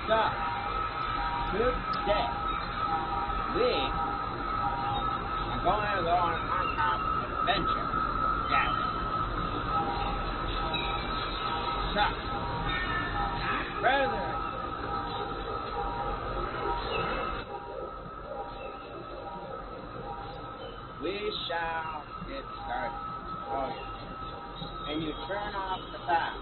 So, today, we are going to go on a Minecraft adventure. Yes. So, further, we shall get started. Oh, yeah. And you turn off the sound.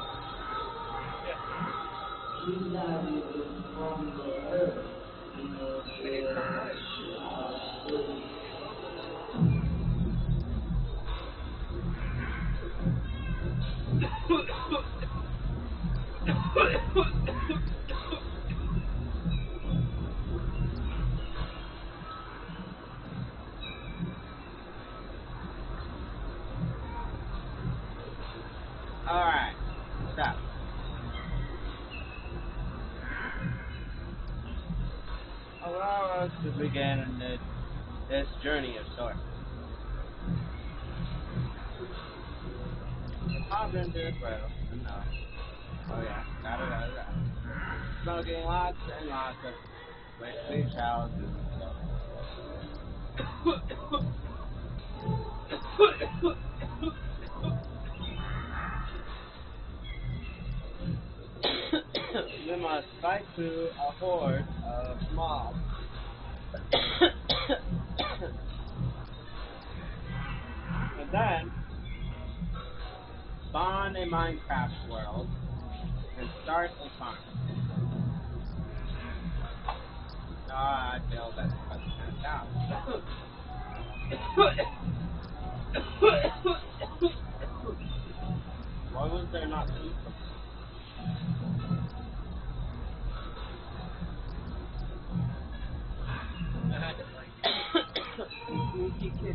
Alright, so. Allow us to begin this journey of sorts. Hop into this world. No. Oh yeah, got it. Smoking lots and lots of which we shall do so. We must fight through a horde of mobs. And then spawn a Minecraft world and start a farm. I feel that's what's out. Why was there not food? Sneaky kid.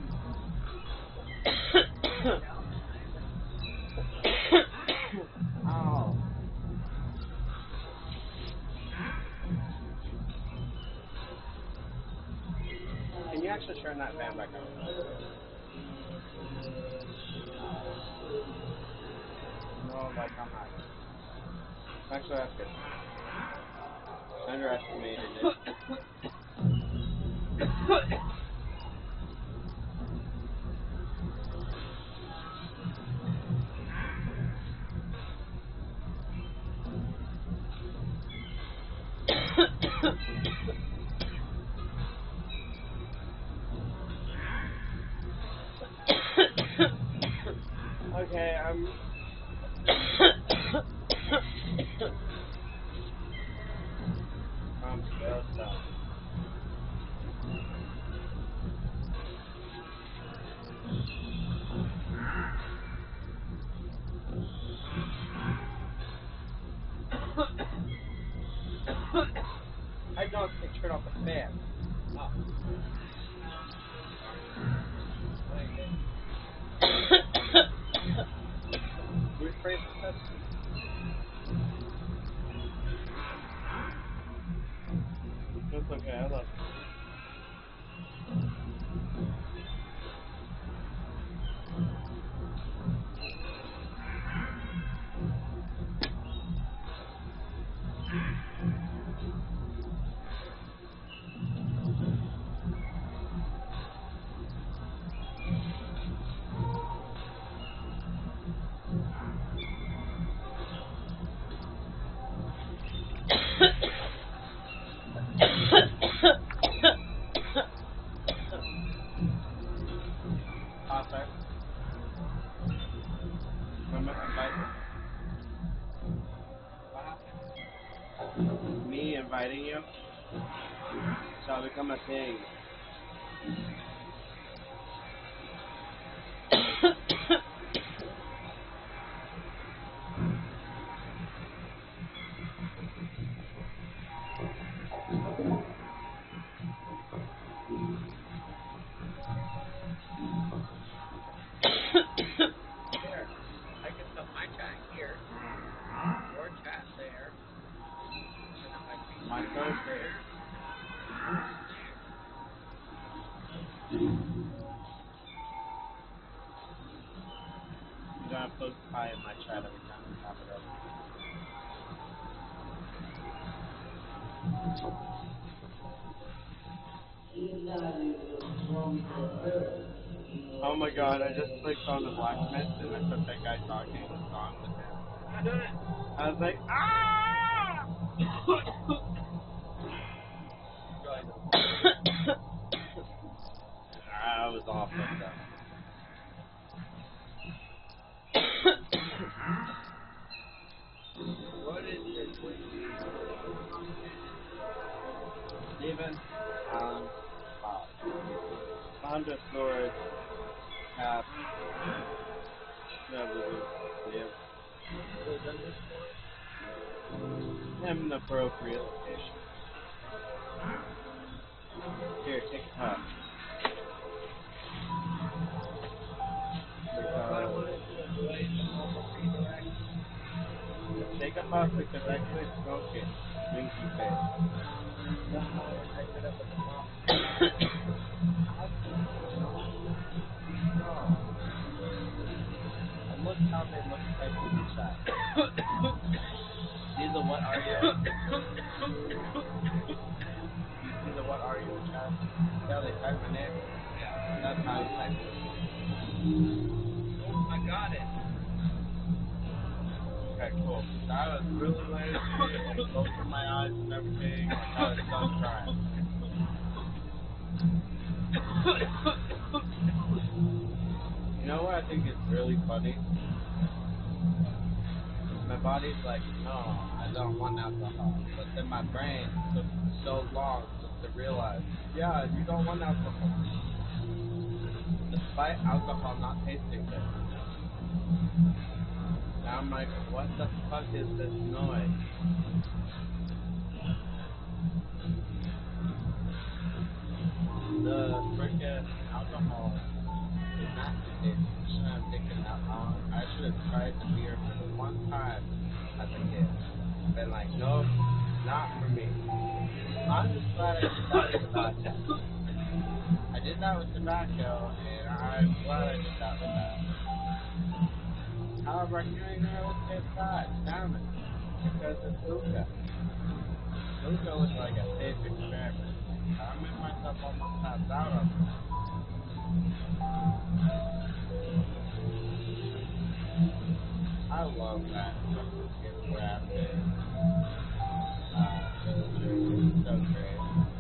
Oh. Can you actually turn that fan back on? No, like I'm not. Actually, that's good. Underestimated it. Okay, I'm still stuck. I don't turn off the fan. Oh. Rephrase the question. It's okay, I love Author. Me inviting you shall become a thing. Here, I can put my chat here, your chat there, and then My phone's there. Oh my god, I just clicked on the blacksmith and I put that guy talking a song with him. I was like, ah! That was awful though. What is your Twitch? Steven, underscore, cap, him in the appropriate location. Here, take a puff. Take a puff because I quit smoking. Winky face. And look how they look like in the chat. These are what are you? These are what are you in chat? Yeah, they type my name. That's how you type it. Oh, I got it. Okay, cool. That was really late. I closed my eyes and everything. I was done trying. You know what I think is really funny? My body's like, no, I don't want alcohol. But then my brain took so long just to realize, yeah, you don't want alcohol. Despite alcohol not tasting good. Now I'm like, what the fuck is this noise? The freaking alcohol is not tasting. I shouldn't have taken that long. I should have tried the beer for the one time as a kid. Been like, nope, not for me. I'm just glad I did that with tobacco. I did that with tobacco, and I'm glad I did that with that. However, I can't even really taste that. Damn it. Because it's hookah. Hookah was like a safe experiment. I made myself almost pass out on it. I love that fucking graphic. It's so great.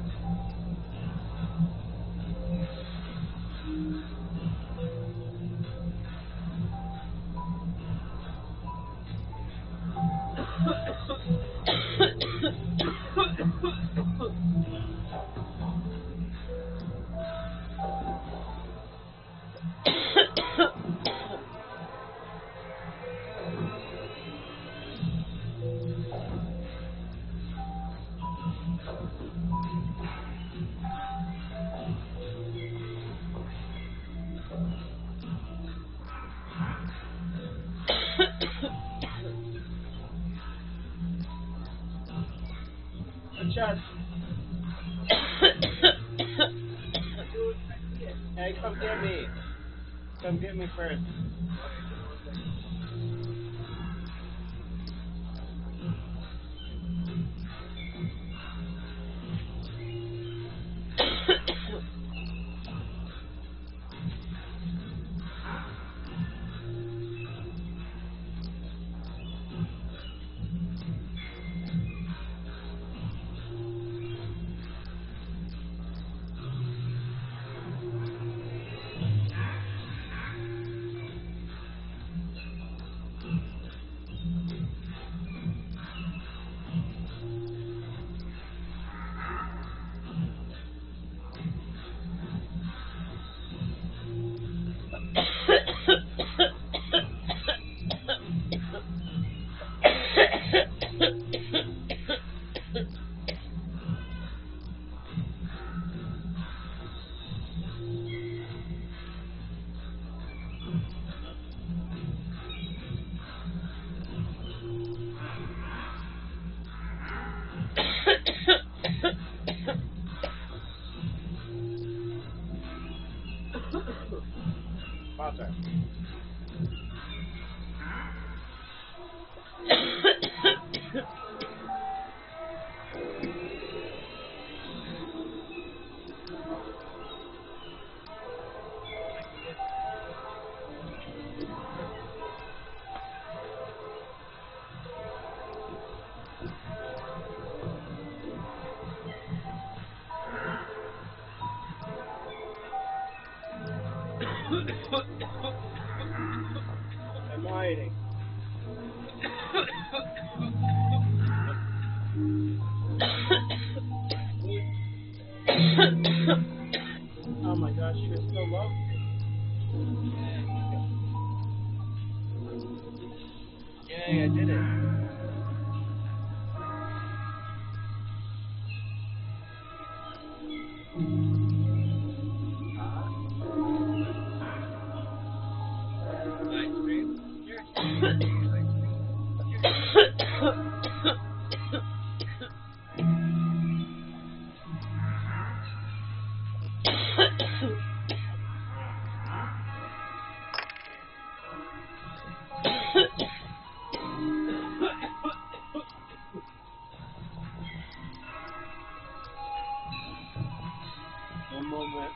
Chad. Hey, come get me. Come get me first. I'm hiding. Oh my gosh, you're so low. Yay, I did it. Ice cream? You're One moment.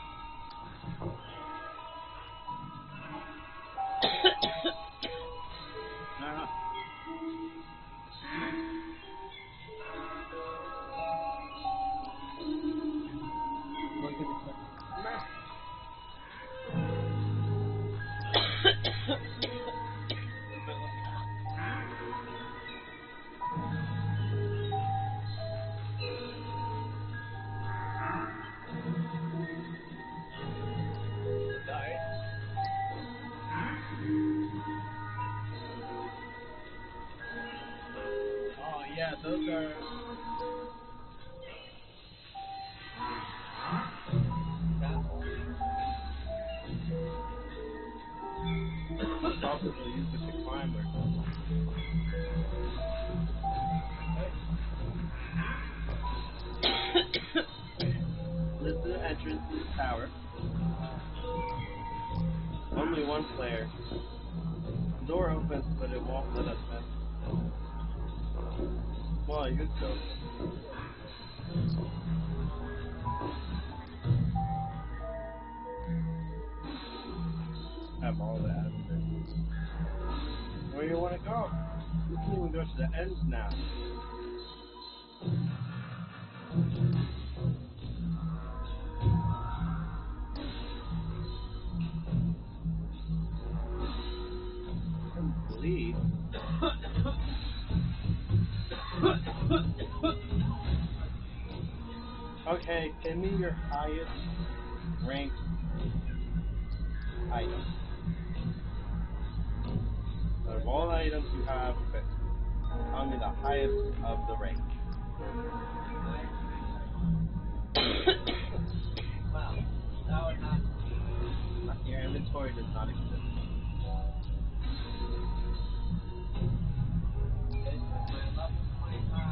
Look at this. diet. Oh yeah, those are. Possibly used with the climber. This is the entrance to the tower. Only one player. The door opens, but it won't let us in. Well, I guess so. Have all the evidence. Where do you want to go? We can even go to the ends now. Leave. Okay, give me your highest ranked item. Out of all the items you have, tell me the highest of the rank. Wow. That would not be. Your inventory does not exist. This is my level 25.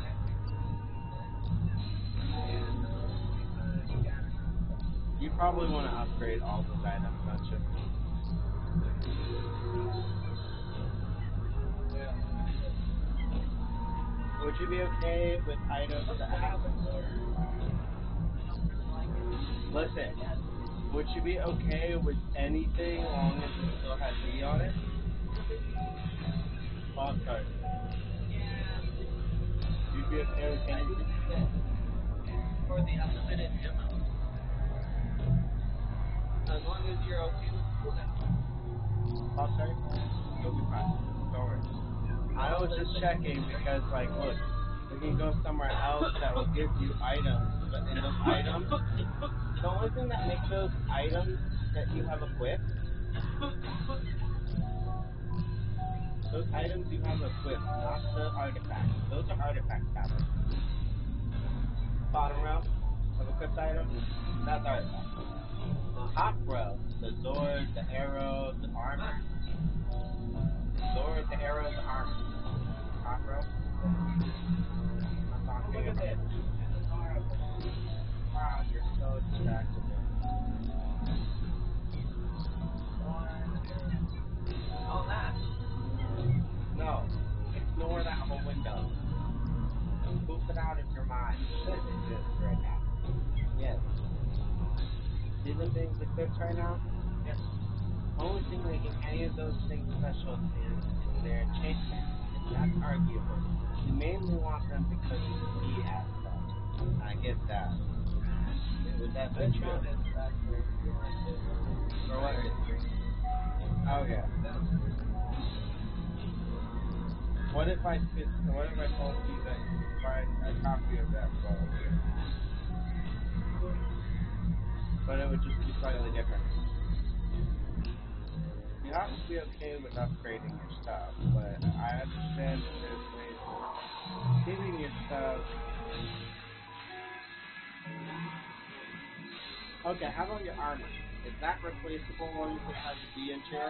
You probably want to upgrade all those items, don't you? Yeah. Would you be okay with items that have... Listen, would you be okay with anything long as it still has D on it? Oh, sorry. You'd be okay with anything? For the unlimited demo. As long as you're okay with that. Oh, sorry? You'll be fine. Don't worry. I was just checking because, like, look, we can go somewhere else that will give you items, but in those items, the only thing that makes those items that you have equipped, those items you have equipped, not the artifacts. Those are artifact tablets. Bottom row of equipped items, that's artifact. The top row, the sword, the arrow, the armor. Sword, the arrow, the armor. Top row. I'm talking about it. Wow, you're so distracted. All that. No, ignore that whole window. Move it out of your mind. Should exist right now. Yes. See the things equipped right now? Yes. The only thing making any of those things special is their enchantment, and that's arguable. You mainly want them because he has them. I get that. Would that be true? For what history? Oh yeah. What if I told you that you could find a copy of that book, but it would just be slightly different? You have to be okay with upgrading your stuff, but I understand that there's ways of keeping your stuff. Okay, how about your armor? Is that replaceable once it has a D enchant?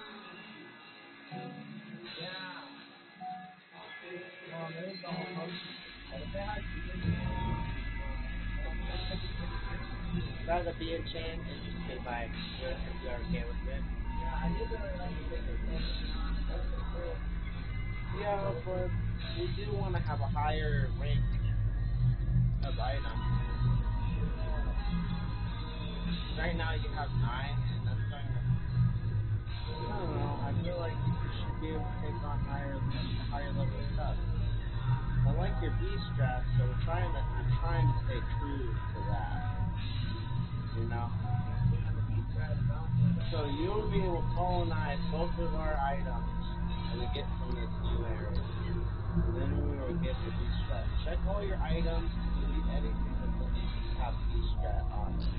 Well, there's almost. But if it has DNCing, Is that a D enchant? It's just because you're okay with it. yeah, I did really like the bigger thing. That's pretty cool. Yeah, but we do want to have a higher rank of items. Right now you have 9, and that's going to. I don't know. I feel like you should be able to take on higher level stuff. I like your B strat, so I'm trying to stay true to that. You know. So you'll be able to colonize both of our items that we get from this new area. And then we will get the B strat. Check all your items, delete anything that doesn't have B strat on it.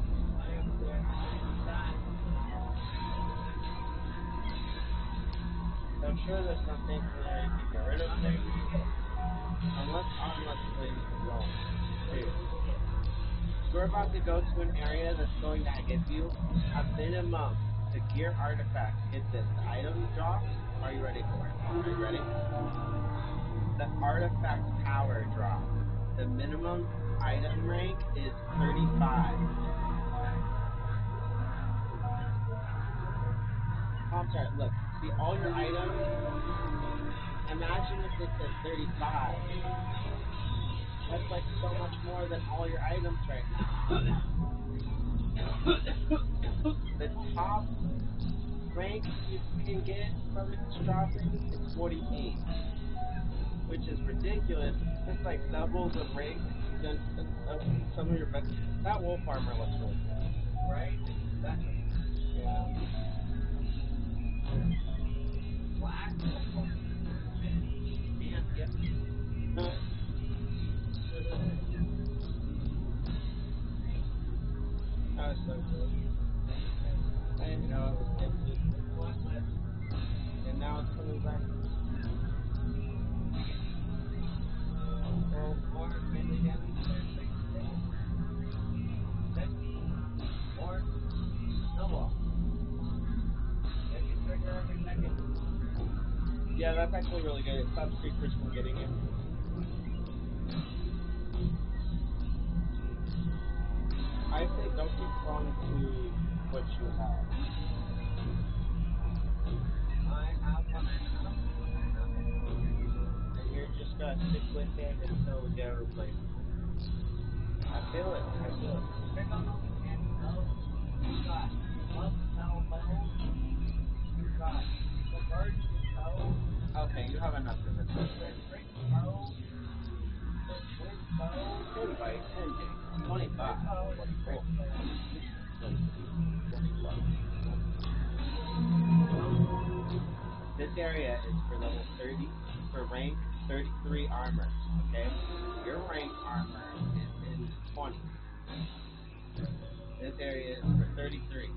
So I'm sure there's some things in there you can get rid of things. Unless where you can go. Dude. We're about to go to an area that's going to give you a minimum to gear artifact. Get this, the item drop. Are you ready for it? Are you ready? The artifact power drop. The minimum item rank is 35. I'm sorry, look, see all your items? Imagine if it said 35. That's like so much more than all your items right now. The top rank you can get from its dropping is 48, which is ridiculous. It's like double the rank than some of your best. That wolf armor looks really good. Right? That's Yeah. black. And yep. That was so good. I didn't know it was empty. And now it's coming back. Well, more melee damage. More snowball. If you trigger every second. Yeah, that's actually really good. It stops creatures from getting it. I say don't keep on to what you have. I have one. And you're just gonna stick with it until we get a replacement. I feel it. Pick on those again. You got love spell level. You got converge to spell. Okay, you have enough of it. Break spell. Wind spell. Invite, ending. 25. What's cool? 20. This area is for level 30, for rank 33 armor, okay? Your rank armor is in 20. This area is for 33.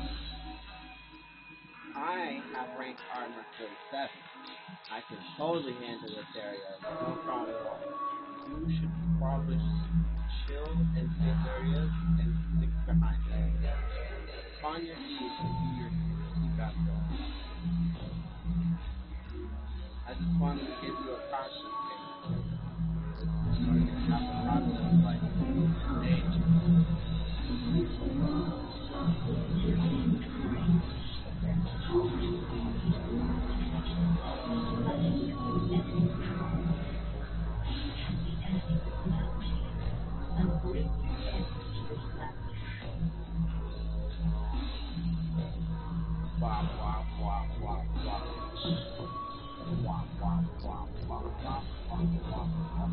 I have rank armor 47. I can totally handle this area, no problem at all. You should probably chill in safe areas and stick behind it. Spawn your keys and do your keep out there. I just wanted to give you a caution thing. It's going to have a process like stage. Wah, wah, wah, wah, wah. Wah, wah, wah, wah, wah, wah, wah, wah.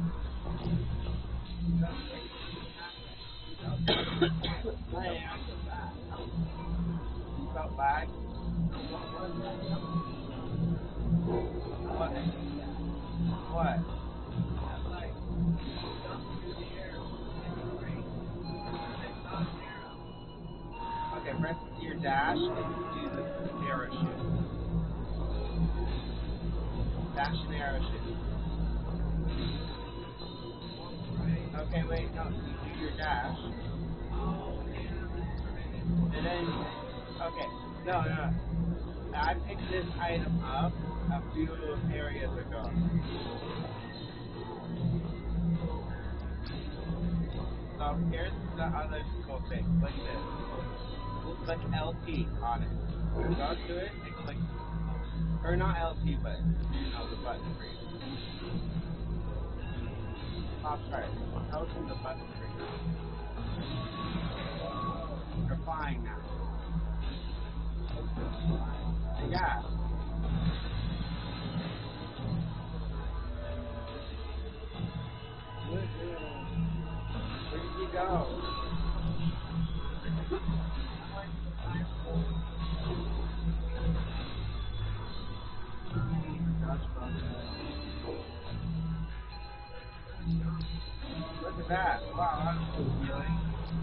I am. You felt lag? What? That's like jump through the air and you break. It's not zero. Okay, press your dash and do the arrow shoot. Dash and arrow shoot. Okay, wait, no, you do your dash. Oh, yeah. And then, okay, no. I picked this item up a few areas ago. So here's the other cool thing. Click this. Click LT on it. Go to it and click, or not LT, but the button for you. Top right. Go to the button for you. You're flying now. Yeah. Where did you go? Look at that. Wow, that's a cool feeling.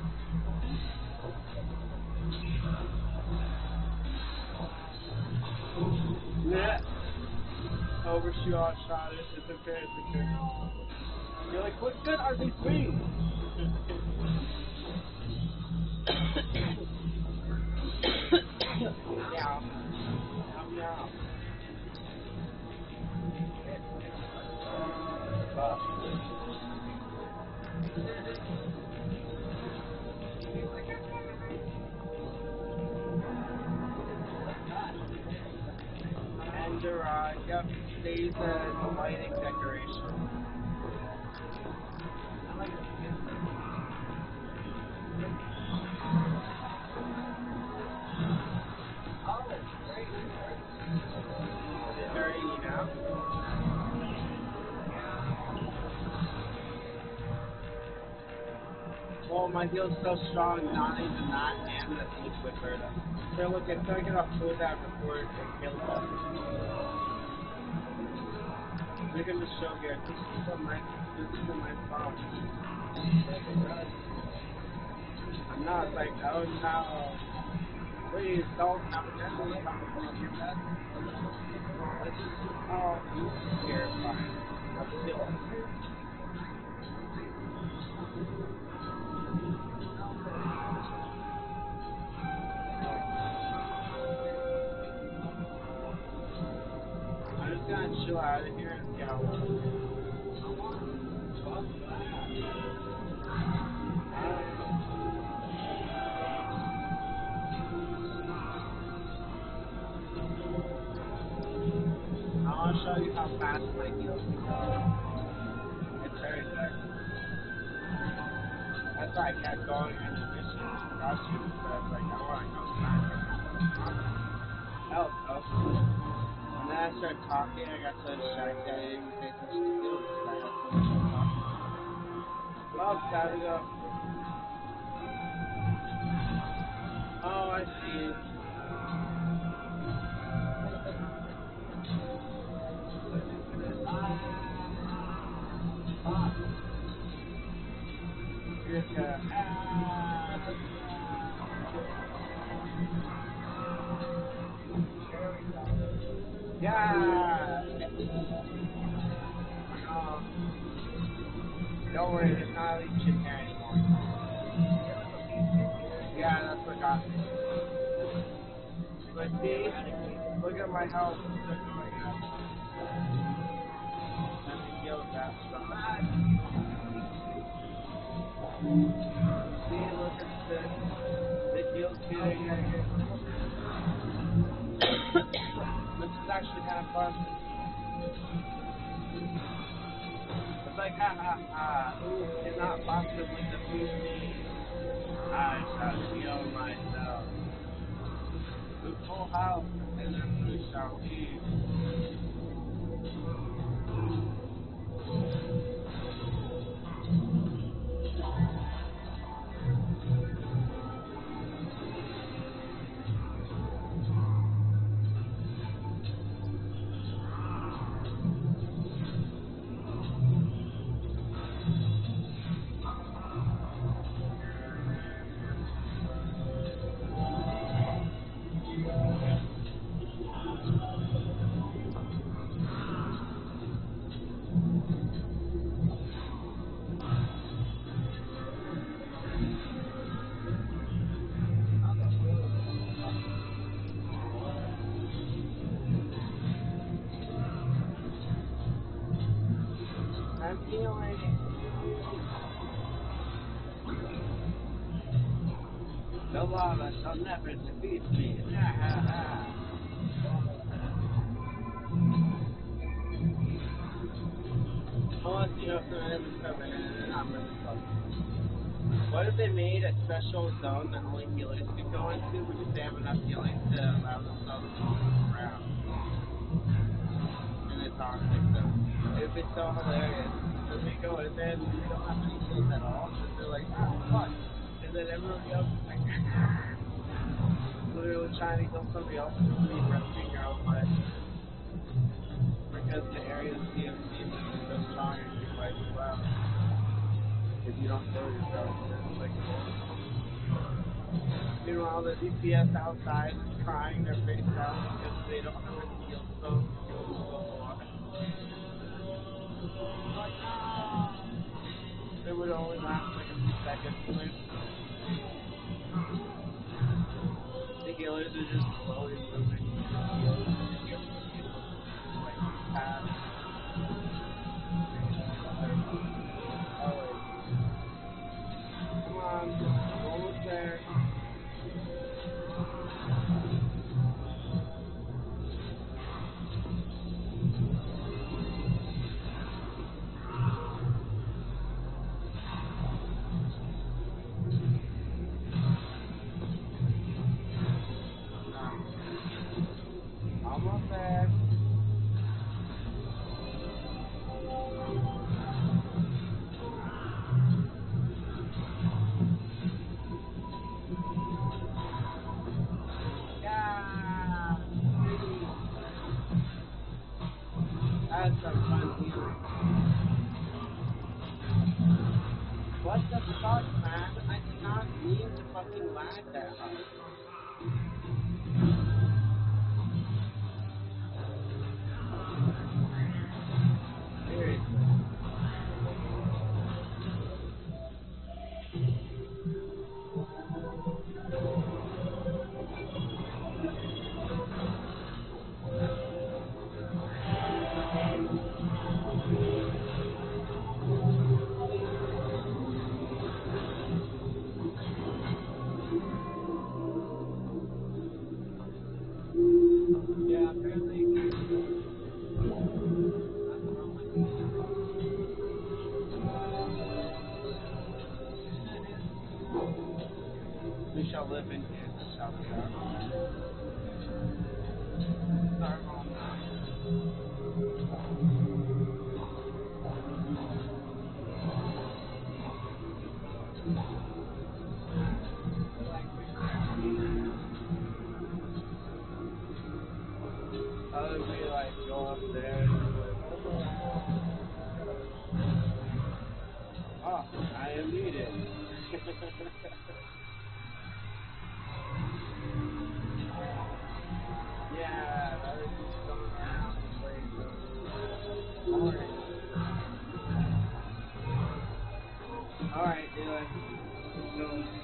Yeah. Overshoot on shot. It's okay. You're like, what good are these wings? Meow. Meow. And yep, these the lighting decoration. I like it. Oh, great. Very, Well, my heel's so strong, not even that, and the liquid burden. Here, look, it's gonna get off cool down before it kills us. Look at the show here. This is a nice song. I'm not like, oh no. Please don't have a memory about your best. This is terrifying. I'm still. I'm just gonna chill out of here and see how it goes. I want to show you how fast my heels can go. It's very good. That's why I kept going in the mission across you because I want to go fast. That was tough. And then I started talking, I got so distracted I didn't even pay attention to heels because I had so much to talk. Well, it's time to go. Oh, I see. You're just gonna, yeah! Don't worry, there's not a leech in here anymore. Yeah, that's what got me. But see, look at my health. Look at my health. Let me deal with that stuff. See, look at this. The heal's getting here. This is actually kind of fun. It's like, ha ha ha. Who cannot possibly defeat me? I shall heal myself. The full house, and then we shall leave. I'm healing. The lava shall never defeat me. Ha ha ha. Unless you know some enemies coming in and I'm really close. What if they made a special zone that only healers could go into because they have enough healing to allow themselves to move around? In a toxic zone. It would be so hilarious. Then we go in there and we don't have any heals at all. And they're like, ah, fuck. And then everybody else is like, literally trying to kill somebody else and me rescuing your own life. Because the area's DMC is so strong and you might as well. If you don't kill yourself, it's like, meanwhile, the DPS outside is crying their face out because they don't have any heal stones. Like, ah! It would only last like a few seconds. The healers are just slowly moving. Like, past. Come on, almost there. Almost there. Yeah. That's some fun healing. What the fuck, man? I did not mean to fucking lag that hard. Seriously. Yeah, apparently. We shall live in here, shall we not? Sorry, Mom. How did we like go up there and be like, oh, I am needed. Yeah, that is just going around the place. Alright, anyway. So,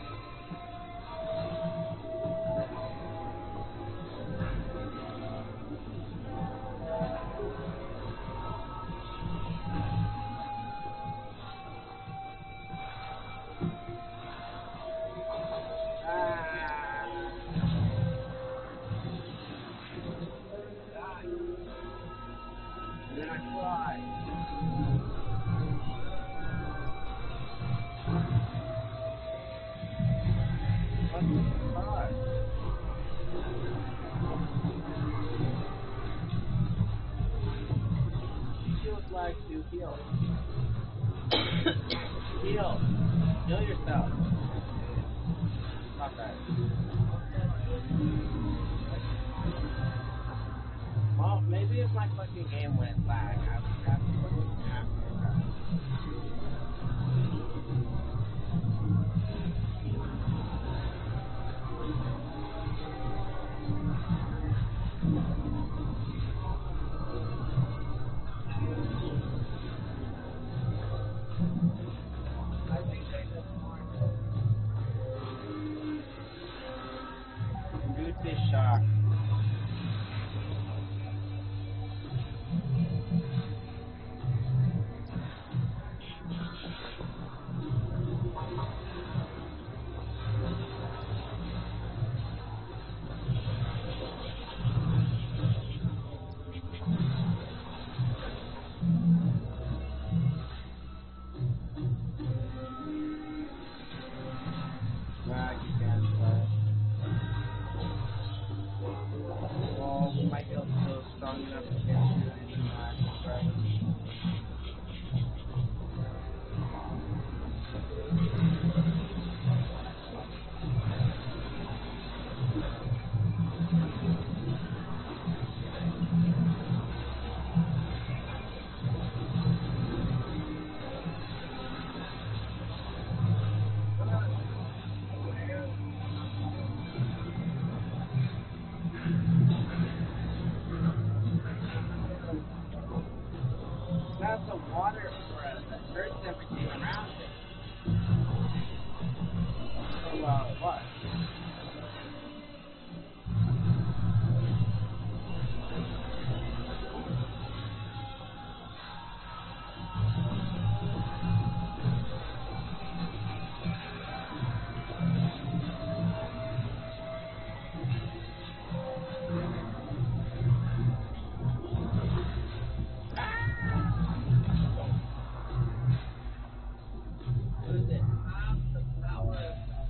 and then I cry. What the fuck? Feels like you heal. Heal. Heal yourself. Not that. Well, maybe if my fucking game went lag, I would have to fucking after that. I think they just more. Goose shock. water or a earth everything around it. So, what? Does it have the power?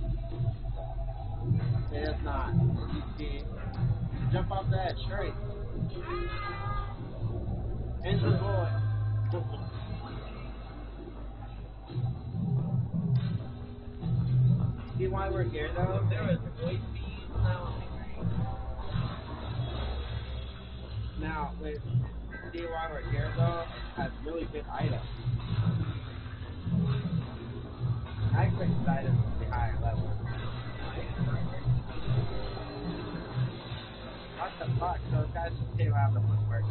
It is not. You see, jump off that tree. Into the void. See why we're here though? There was void bees now. Now, with see why we're here though? It has really good items. I expect these items to be higher level. What the fuck? Those guys just came out of the woodwork.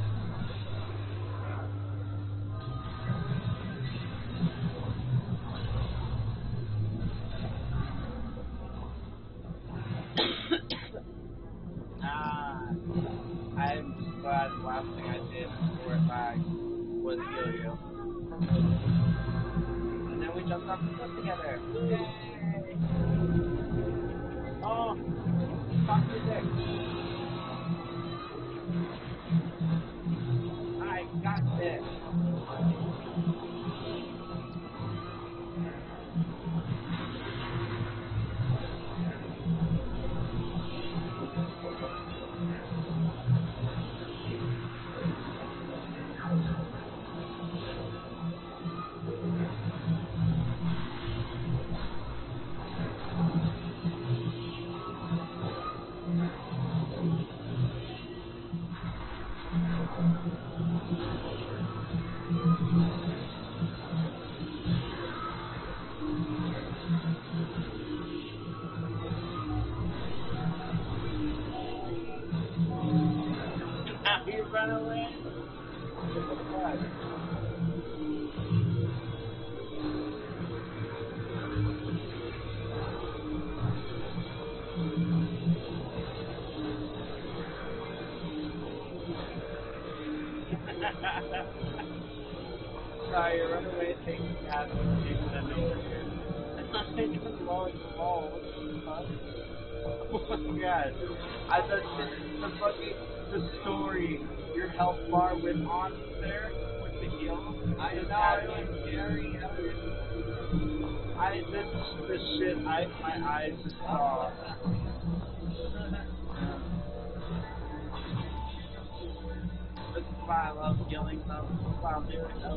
I'm glad the last thing I did before it lagged was heal you. And then we jumped off the cliff together. Yay! Oh! Fuck your dick. I got this. You run away? What? Sorry, your runaway thing has been taken over here. I'm just blowing the wall. What the fuck? Oh my god. I thought the story, your health bar went on there with the heal. I know it was scary. This shit, my eyes just saw. This is why I love killing them. This is why I'm doing them.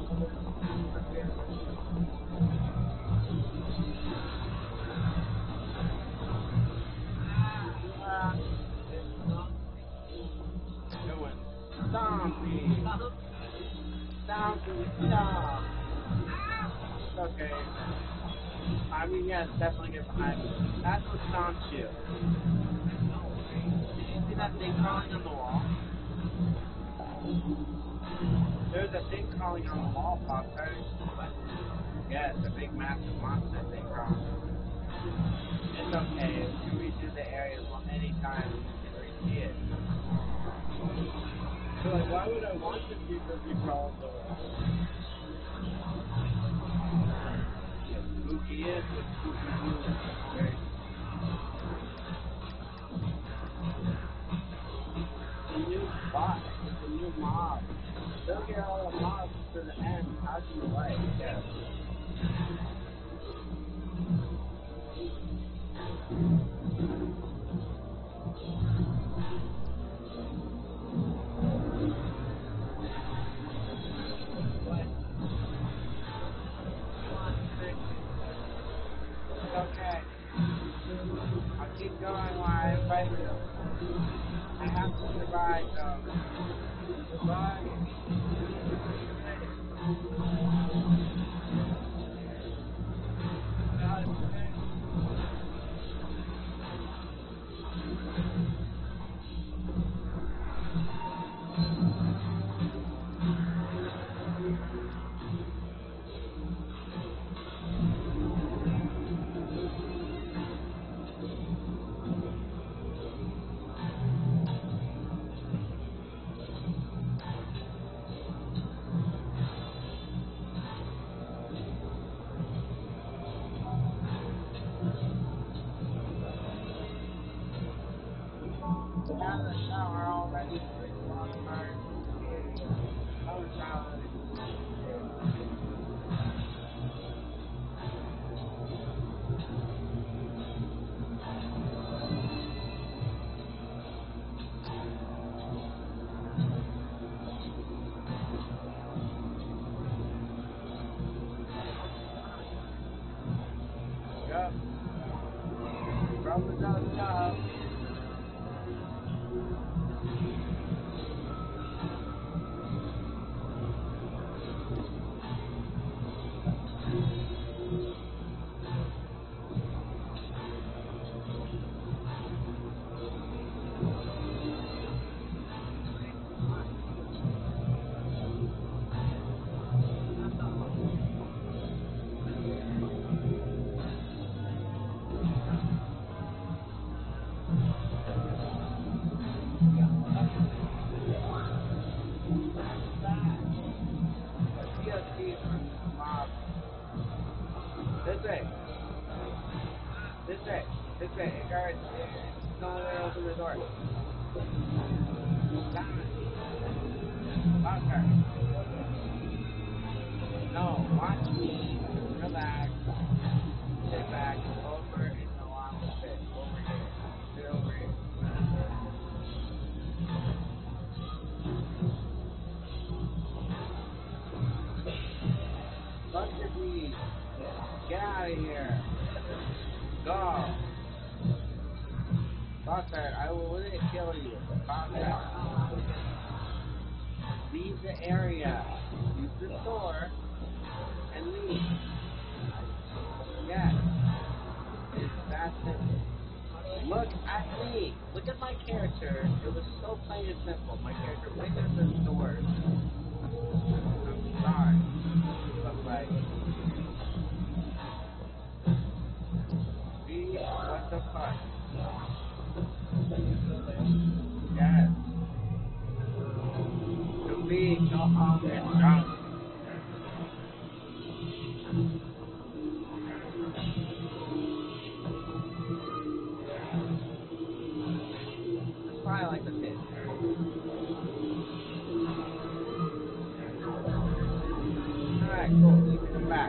Doing zombie. Zombie stuff. Okay. I mean, yes, definitely get behind me. That's what stomps you. Did you see that thing crawling on the wall? There's a thing crawling on the wall, Popper. Yeah, it's a big, massive monster thing crawling. It's okay. We can redo the areas anytime we can re-see it. So, like, why would I want to see this thing crawl on the wall? Spooky is what spooky moves. Okay. It's a new spot. It's a new mob. They'll get all the mobs to the end. How do you like? Yeah. Okay. I'll keep going while I fight you. I have to survive, though. Goodbye. Go. This way. Guards, don't let her open the door. Lock her. No, watch me. Relax. Sit back. Over in the long sit. Over here. Sit over here. Buster, please. Get out of here. Go. Buster, I will literally kill you. Buster. Leave the area. Use the door and leave. Yes. It's that simple. Look at me. Look at my character. It was so plain and simple. My character went in the door. I'm sorry. But like, see, what the fuck? Yes. To me, no harm and drunk. It's probably like the pit. Alright, cool. You can come back.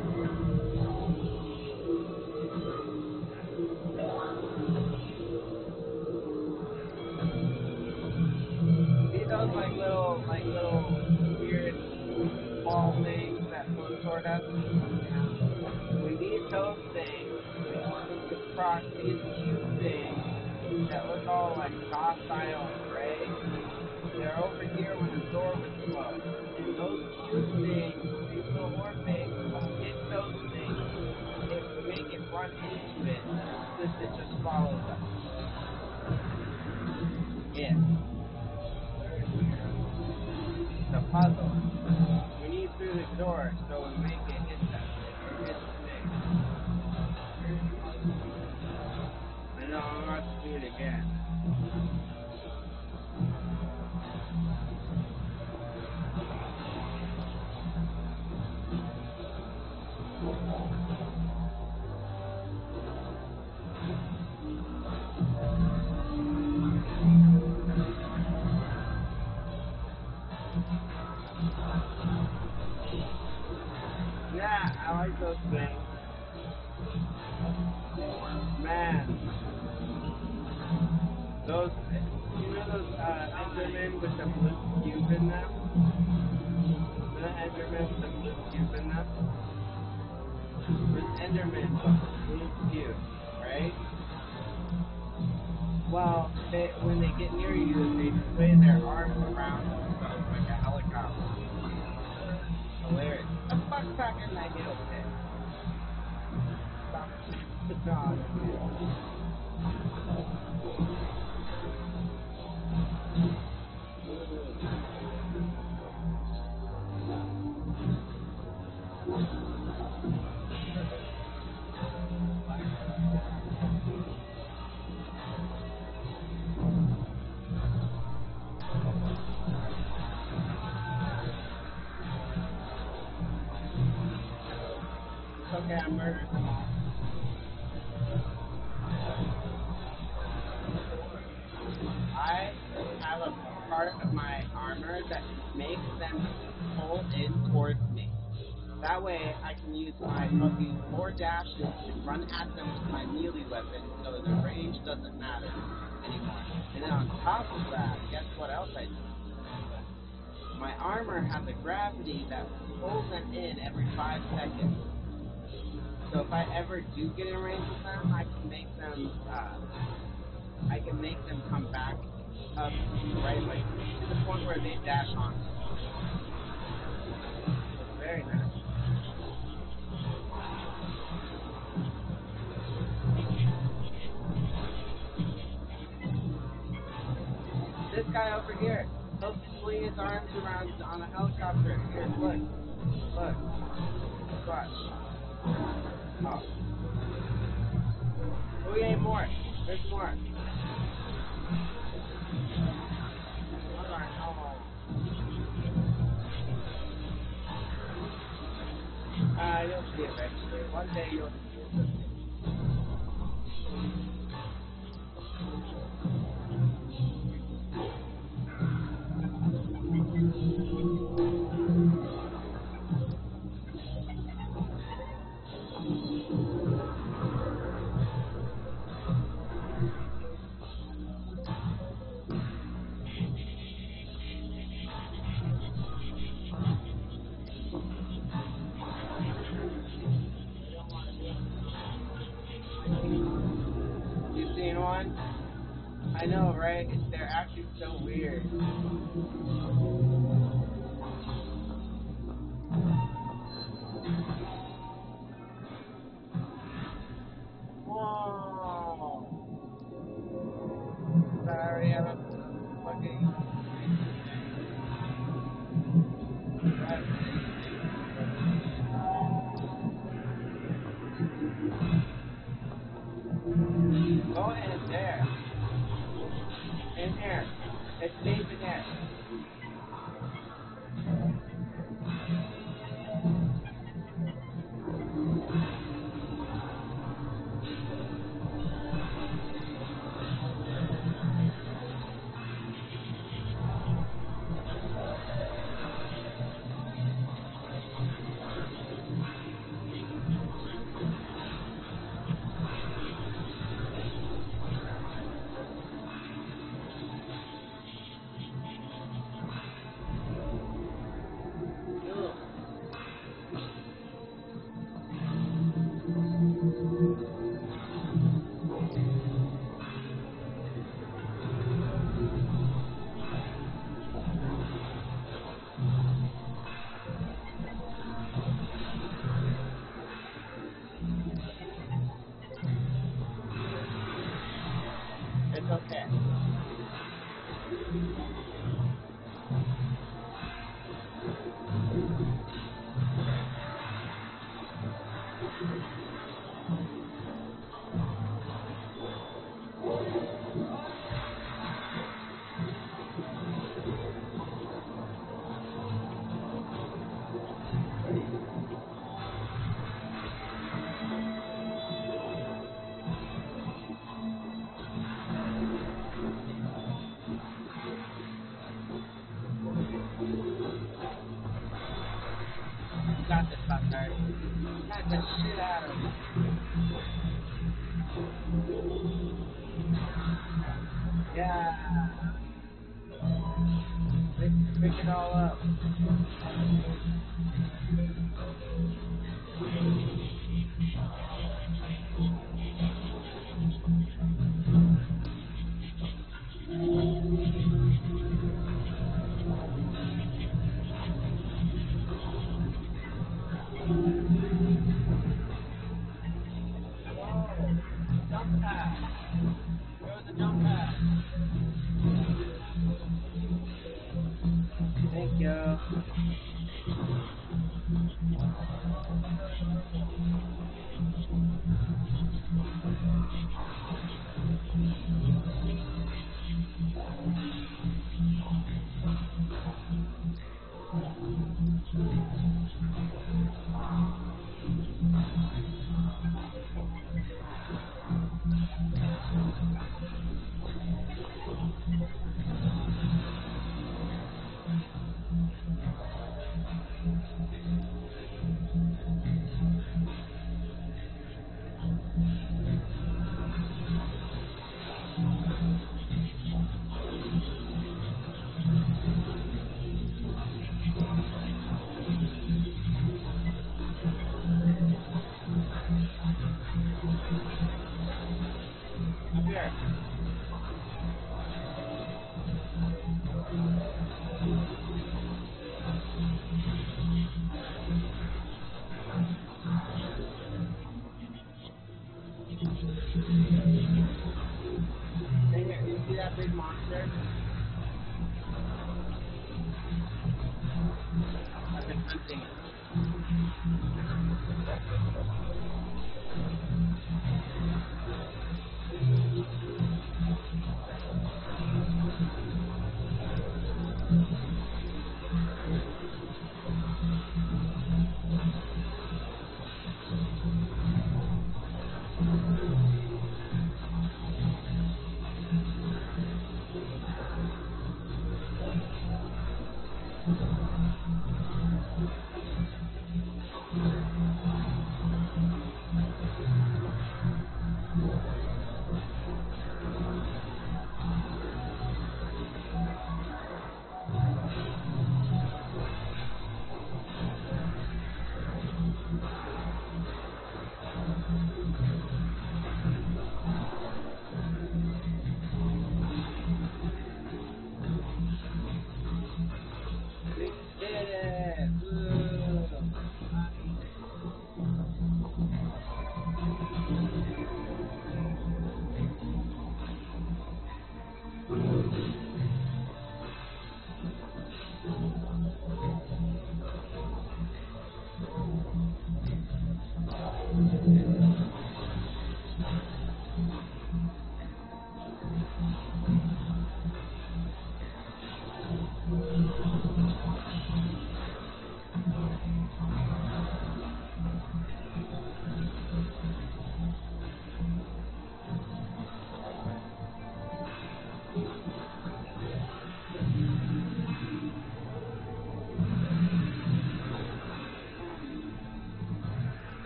See those like little weird ball things that Motor does? We need those things to cross these cube things that look all like docile and gray. They're over here when the door was closed. And those cube things, these little orb things, hit those things, it make it run into it, since it just follows us. Yeah. The puzzle. We need through the door so we make it hit that thing. Hit the thing. I know I'm about to do it again. Yeah, I like those things. Man. Those, you know those Endermen with the blue cube in them? The Endermen with the blue cube in them? There's Endermen with the blue cube, right? Well, when they get near you, they sway their arms around themselves like a helicopter. Hilarious. The fuck's back in that hill pit? Stop the dog. Okay, I murdered them all. I have a part of my armor that makes them pull in towards me. That way, I can use my fucking 4 dashes to run at them with my melee weapon, so the range doesn't matter anymore. And then on top of that, guess what else I do? My armor has a gravity that pulls them in every 5 seconds. So if I ever do get in range with them, I can make them. Come back up, right, like to the point where they dash on. Very nice. This guy over here, he'll swing his arms around on a helicopter. Here, look. Watch. Oh. Oh, yeah, more. There's more. Hold on. Oh. You'll see it eventually. One day you'll see it. You seen one? I know, right? They're acting so weird. Whoa! Sorry, I have a fucking. Go in there. In here. It stays in there. It's okay. You got this, fucker. Got the shit out of him. Yeah. Pick it all up. Jump pad. Go to the jump pad. Thank you.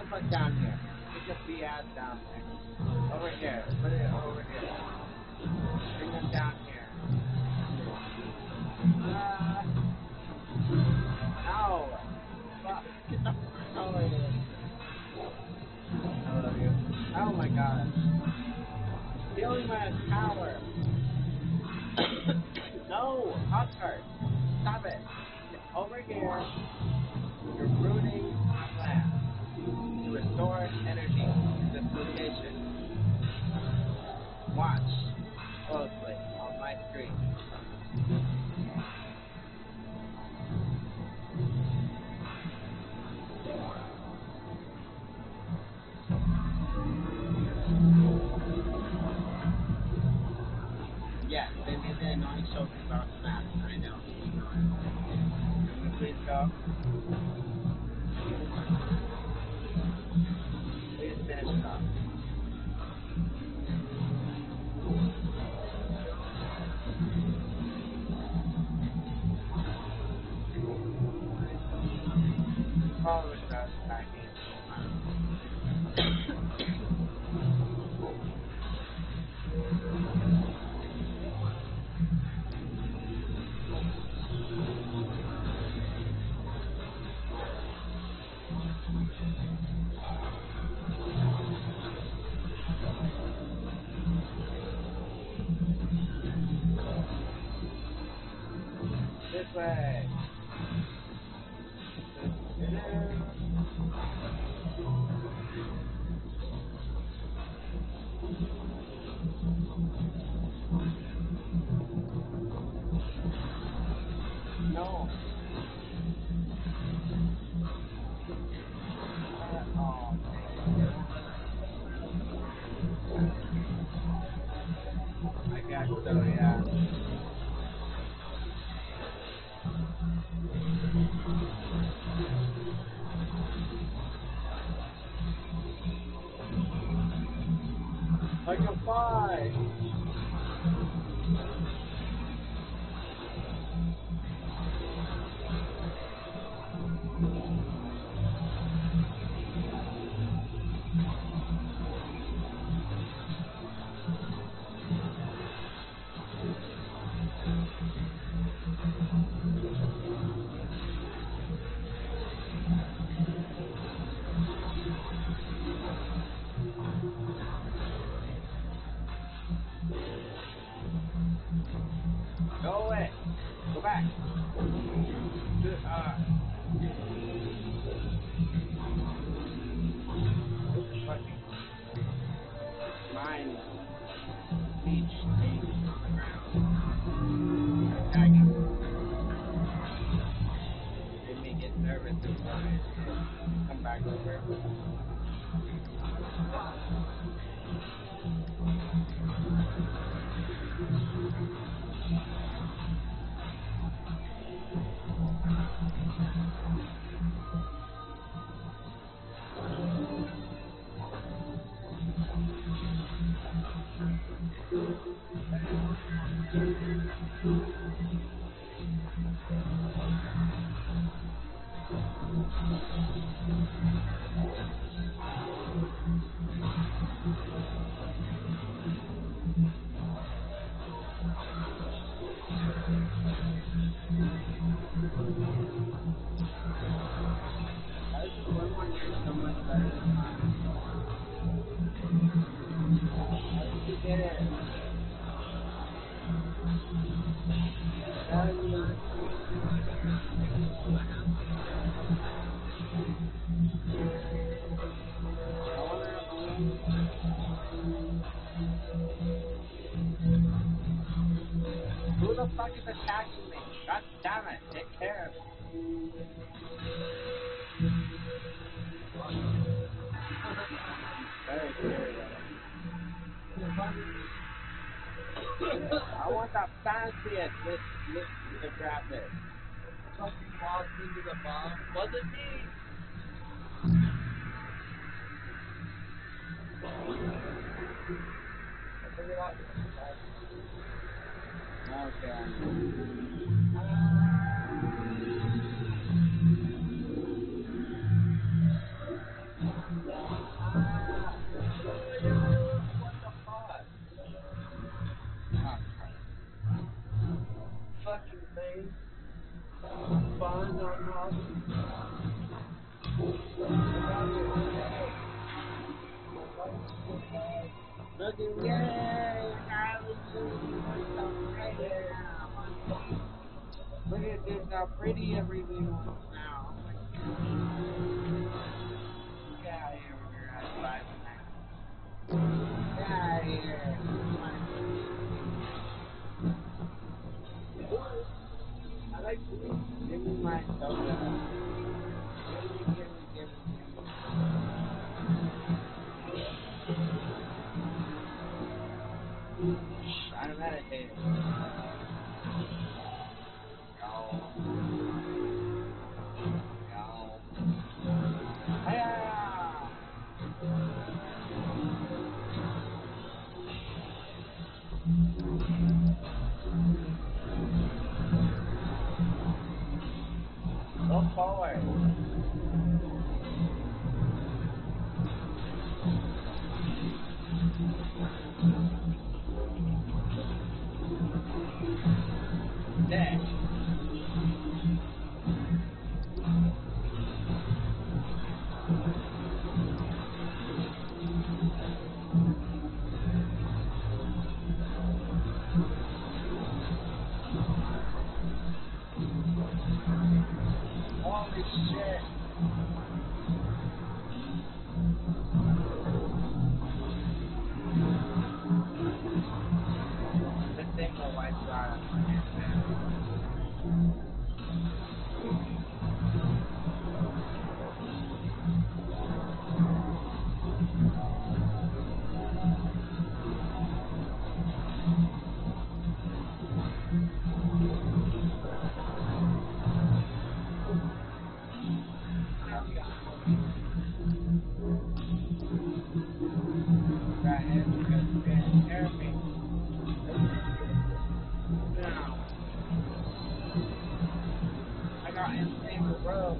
put down here. Put your BS down there. Over here. Put it over here. Bring them down here. No. Fuck. Oh, it is. I love you. Oh my god. Stealing my power. No, Husker. Stop it. Get over here. You're ruining my plan to restore energy to this location. Watch closely on my screen. Yes, they made the annoying shoulders are snapped. I know. Can we please go? Please finish it up. Probably should have attacking. This way. No. I guess so, yeah. I can fly. Go away. Go back. This is fucking mine. Beach thing on the ground. Attacking. Made me get nervous and come back over. So much better than mine. How did you get it? How did you Who the fuck is attacking me? God damn it, take care of it. Very scary though. I want the fanciest with the graphics. Fucking walked into the bomb. Wasn't me. I figured out. Okay. how pretty everything looks now. Get out of here with your high five. Get out of here. I like food. Give me my soda. Give me. I'm meditating. Go forward. There. Holy shit. The single white side of my hand. Got him because you can't hear me. Now, I got insane the road.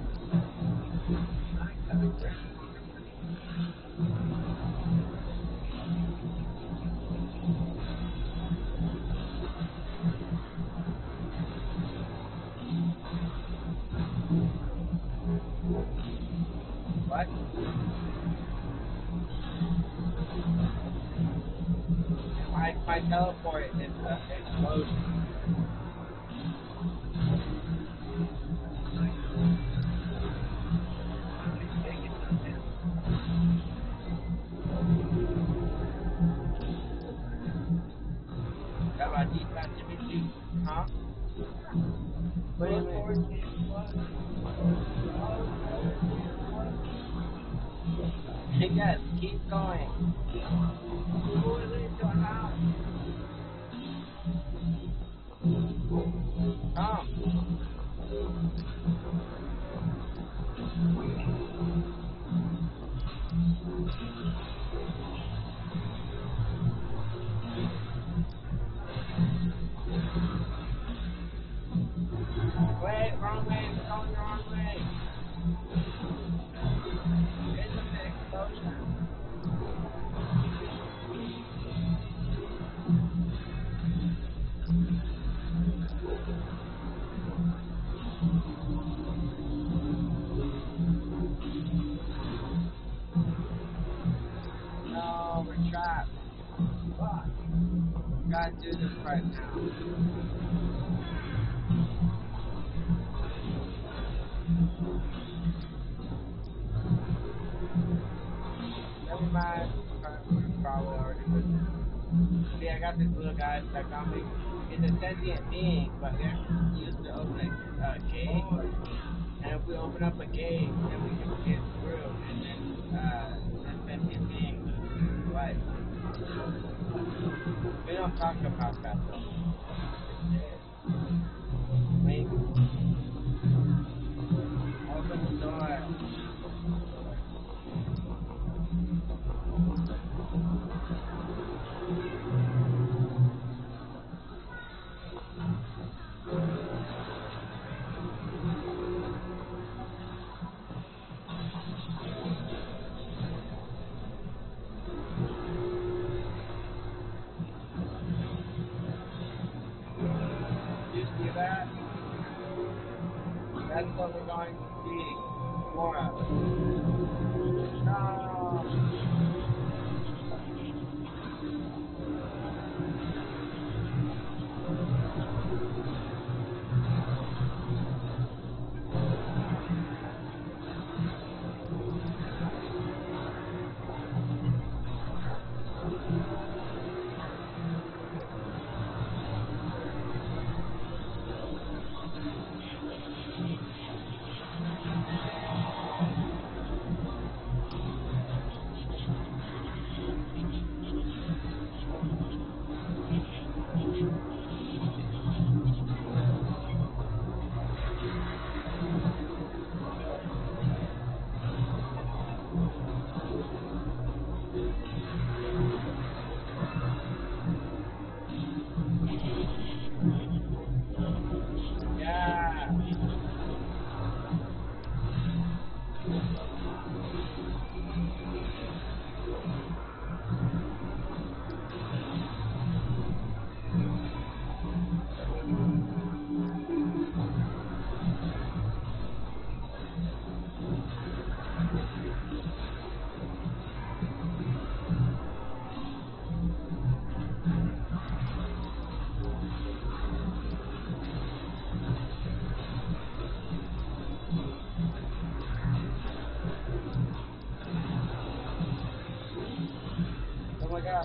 What? My teleport is an explosion. Huh? Wait a minute. Yes, keep going. Who is in your house? Come. Wait, wrong way. We're going the wrong way. It's an explosion. No, we're trapped. Fuck. We gotta do this right now. Never mind. Probably already with. See, I got this little guy stuck on me. It's a sentient being, but they're used to open a gate. And if we open up a gate, then we can get through. And then the sentient being loses his life. We don't talk about that though. Wait. Open the door. You see that? That's what we're going to see. More of. No. my gosh.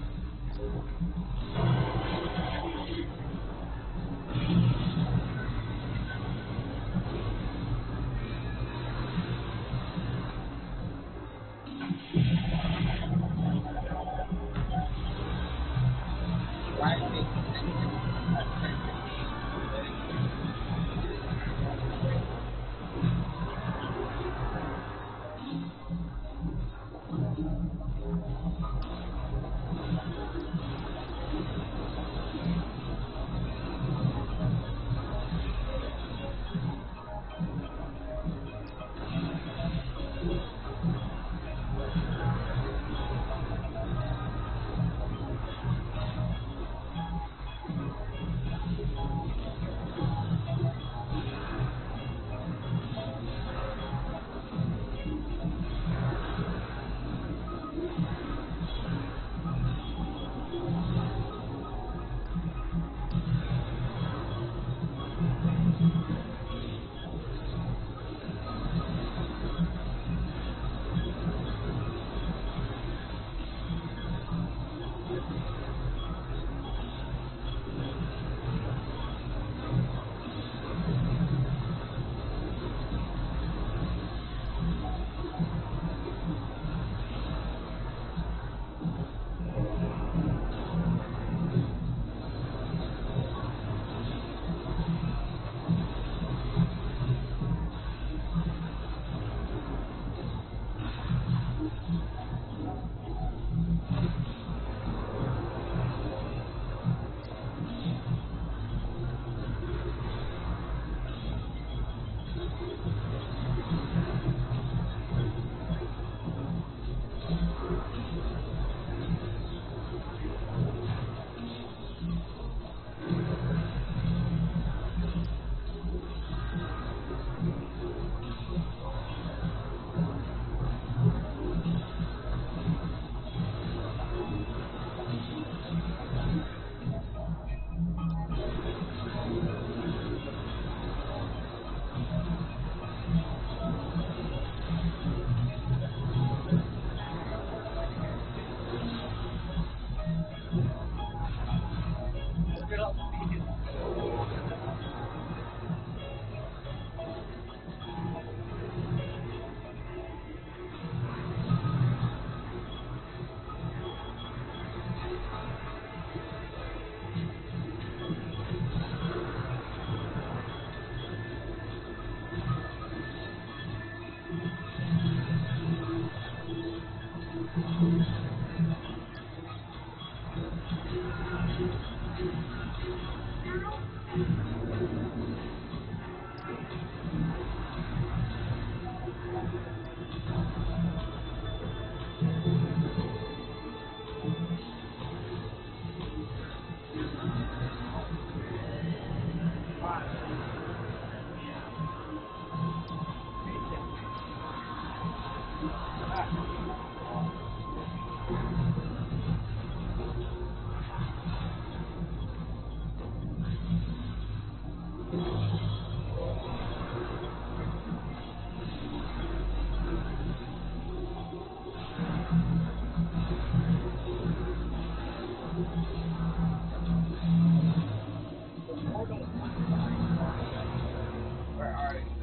Where are you?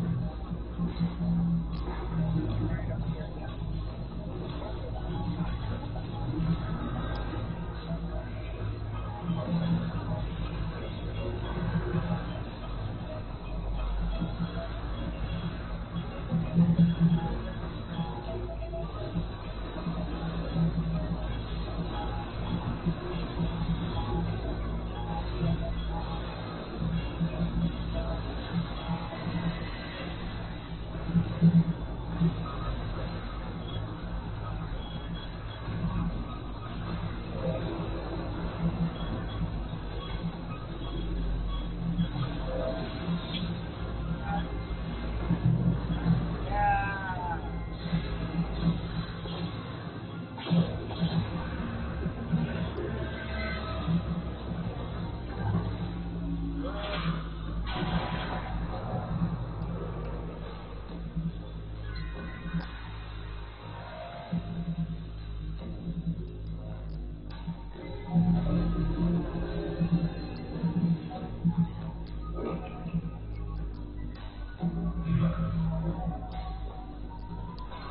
Right up here, yeah.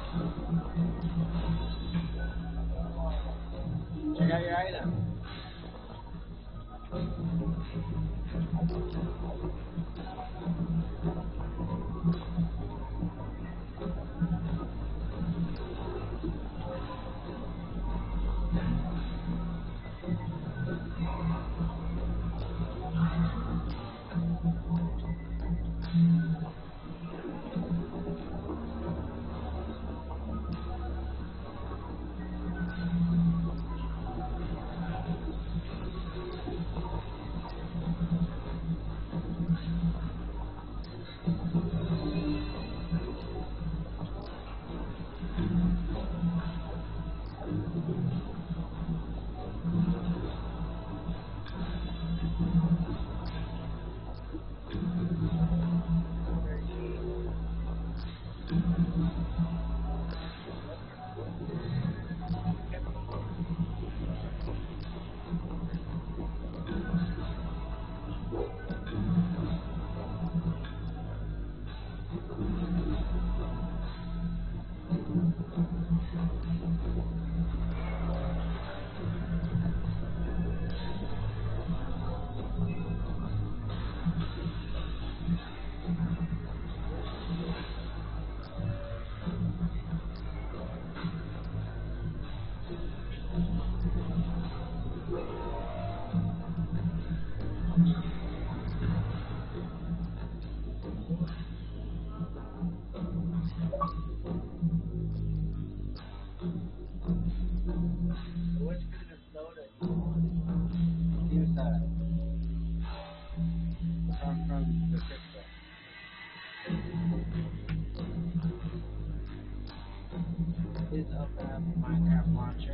Check out your item. Which kind of soda do you want? Use that. From the crystal. Please open up Minecraft Launcher.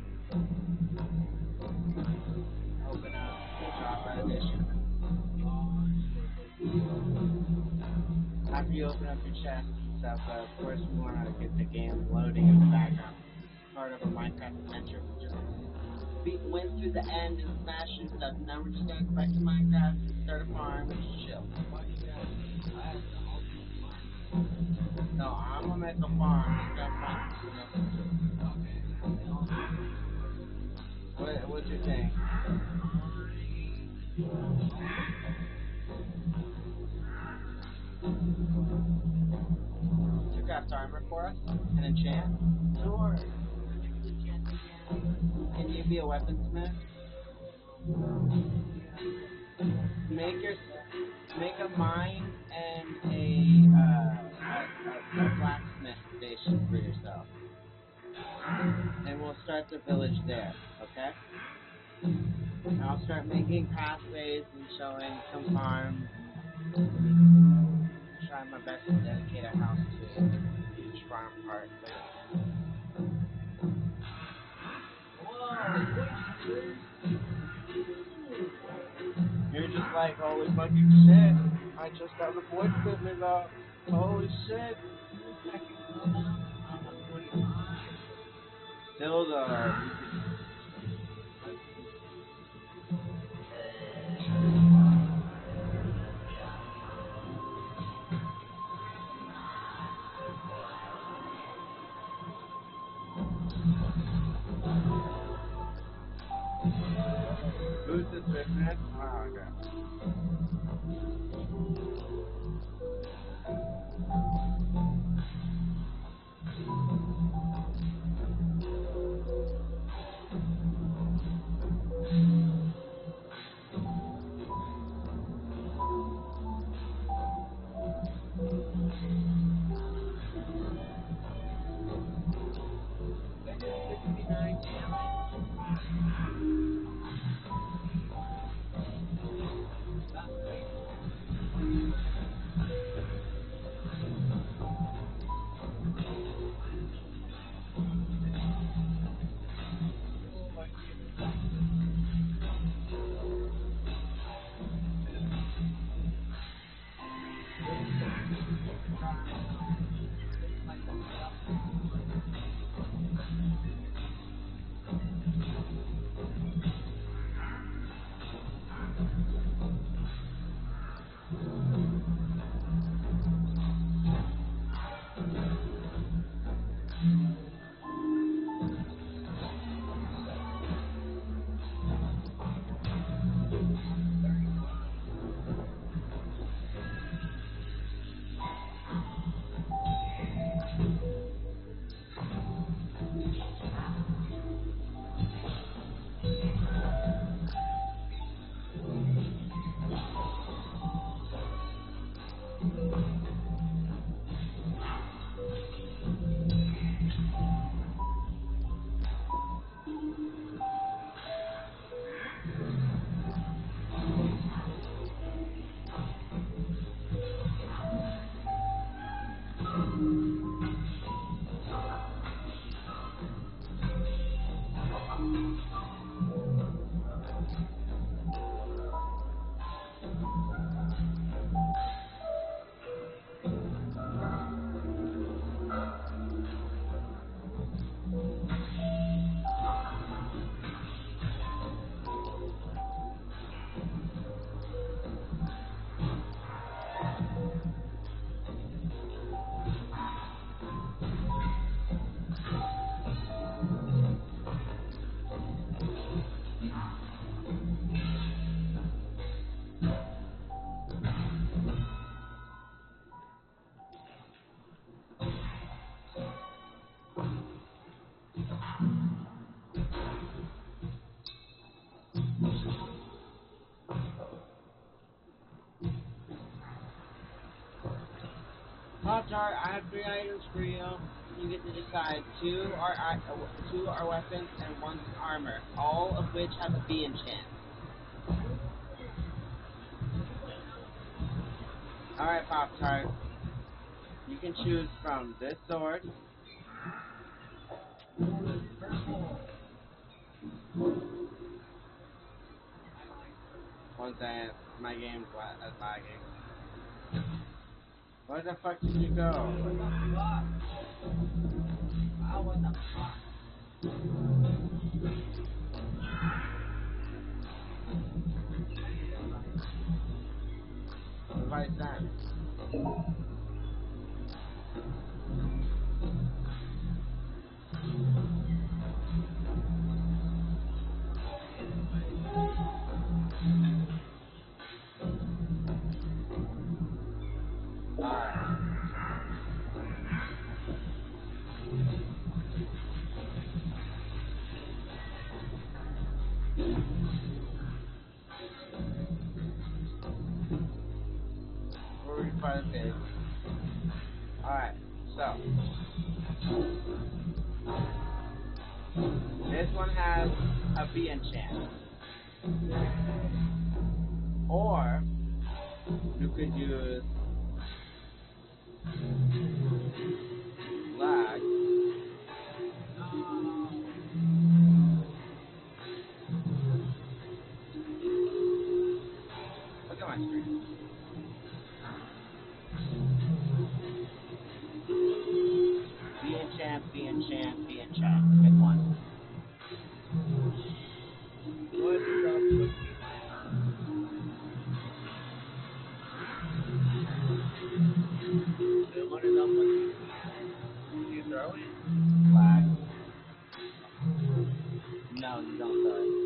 Open up the Java edition. After you open up your chest and stuff, of course we want to get the game loading in the background. Part of a Minecraft adventure. Just went through the end and smashed and stuff. Now we're just gonna go back to Minecraft, start a farm, and just chill. No, I'm gonna make a farm. Just got fun. What's your thing? You craft armor for us? And enchant? Sure. Can you be a weaponsmith? Make a mine and a blacksmith station for yourself. And we'll start the village there, okay? And I'll start making pathways and showing some farms. Try my best to dedicate a house to each farm part. You're just like, holy fucking shit. I just got the voice equipment up. Holy shit. Still though. Who's this business? Oh, okay. Pop-Tart, I have 3 items for you. You get to decide. Two are weapons and one's armor, all of which have a B enchant. Alright, Pop-Tart. You can choose from this sword. One second, my game's lagging. Where the fuck did you go? What the fuck? Oh, what the fuck? Device then. Alright. We'll refine the page. Alright, so. This one has a B enchant. Or, you could use lag. Look at my screen. B enchant, B enchant, B enchant. Pick one. What is up with me? What is up with me? You throw it? Lag. No, you don't throw it.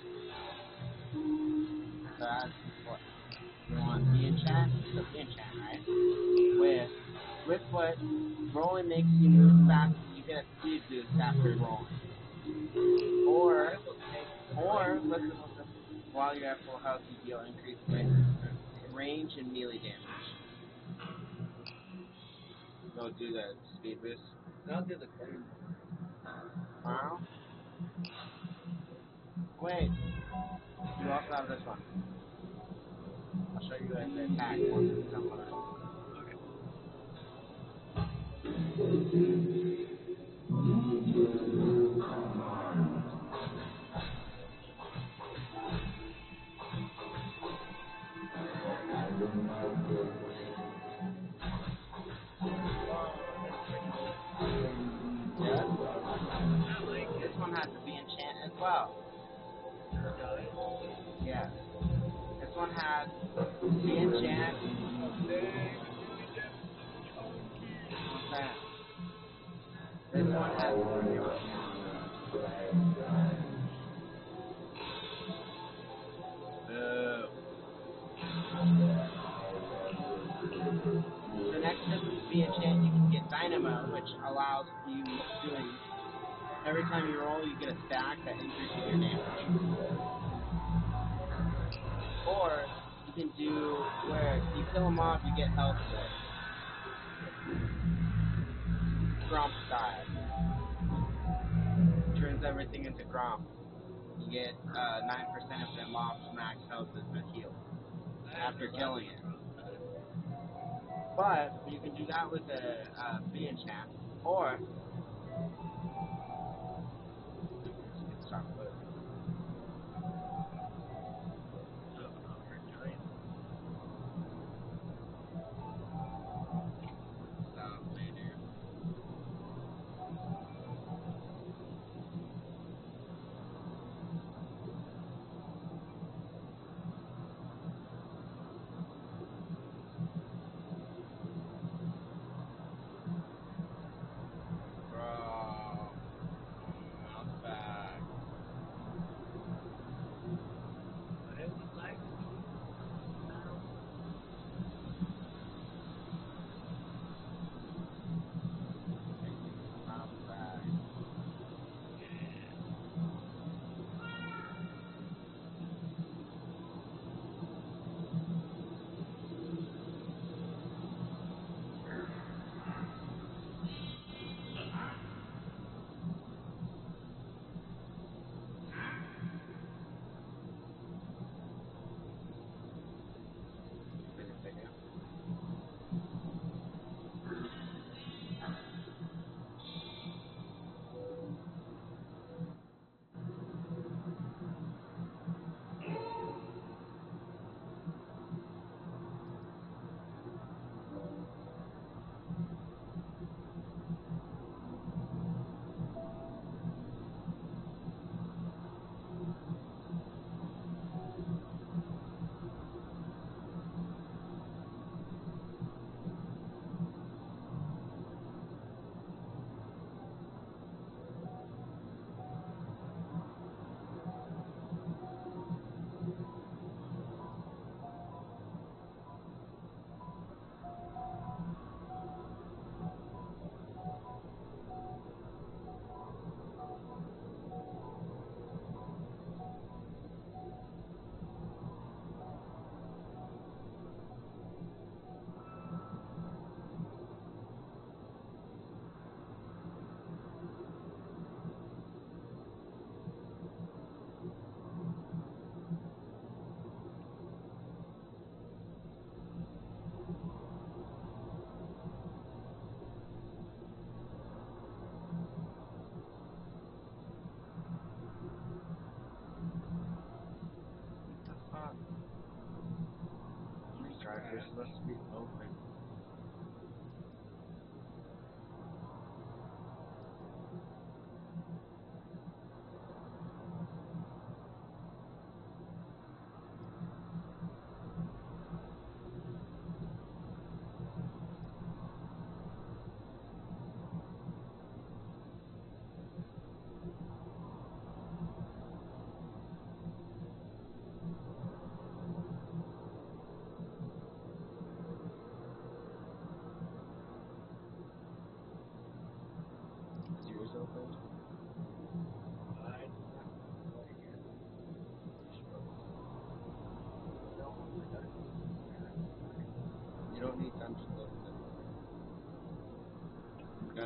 So that's what you want. B enchant? So B enchant, right? With foot, rolling makes you move fast. You get a speed boost after rolling. Or listen, while you're at full health, you deal increased range and melee damage. Go do the speed boost. Not do the thing. Wow. Wait. You also have this one. I'll show you guys the attack once it's done with it. Yeah. This one has to be enchant as well. Yeah. This one has the enchant. Okay. This one has the next step is the enchant. You can get Dynamo, which allows you doing every time you roll, you get a stack that increases your damage. Or you can do where you kill them off, you get health with Gromp style. Turns everything into Gromp. You get 9% of them off max health as their heal after killing it. But you can do that with a B enchant, or stop with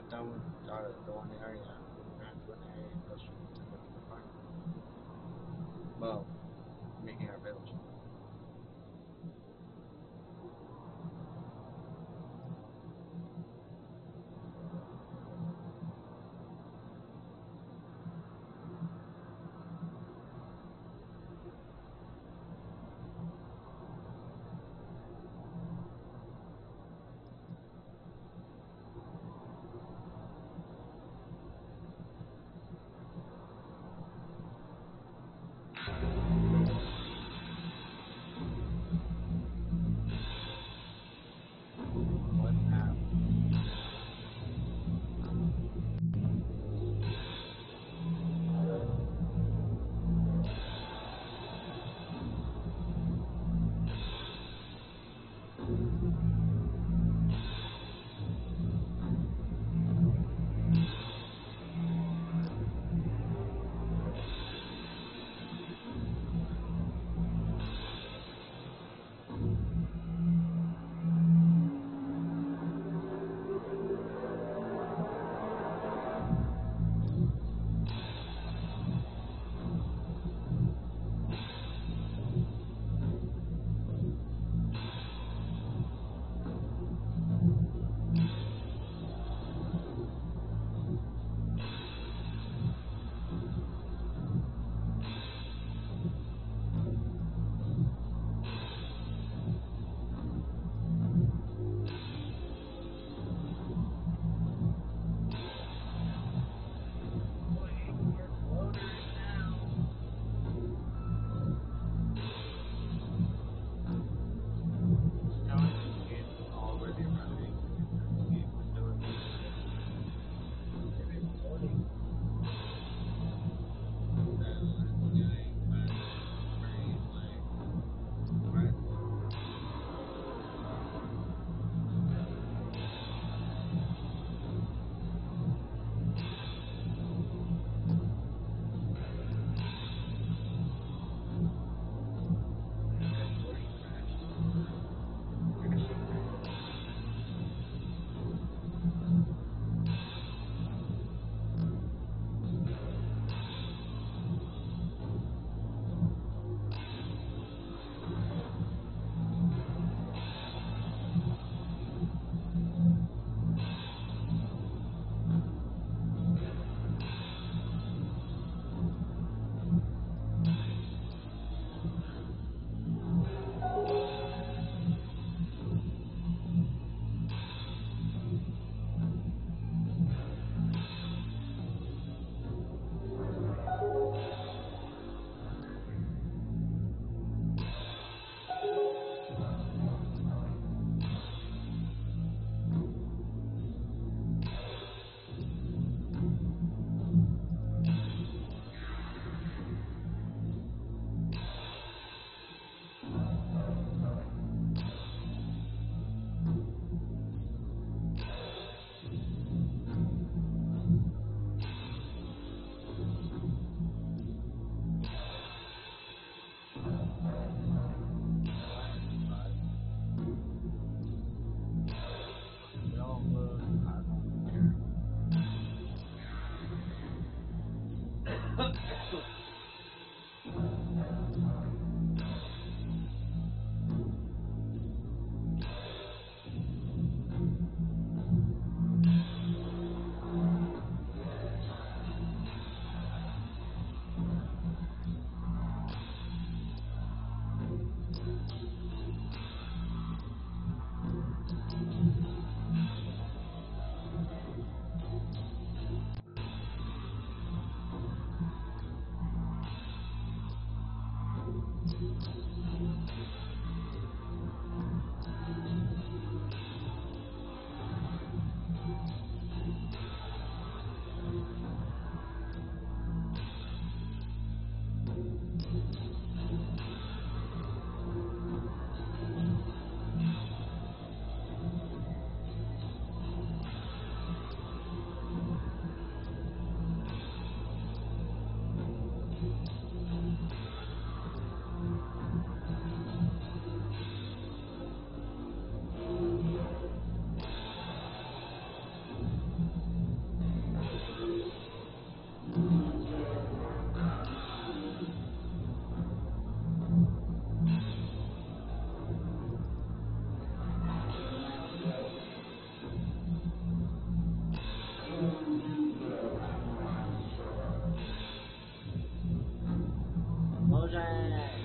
done with the one area. We're gonna do an area and go straight to the park. Well, making our village. What happened? Waiting for floaters now. John is already running. It's doing It is floating. it's doing very like right. Recording crashed. Recording crashed. Don't look. I don't care. explosion.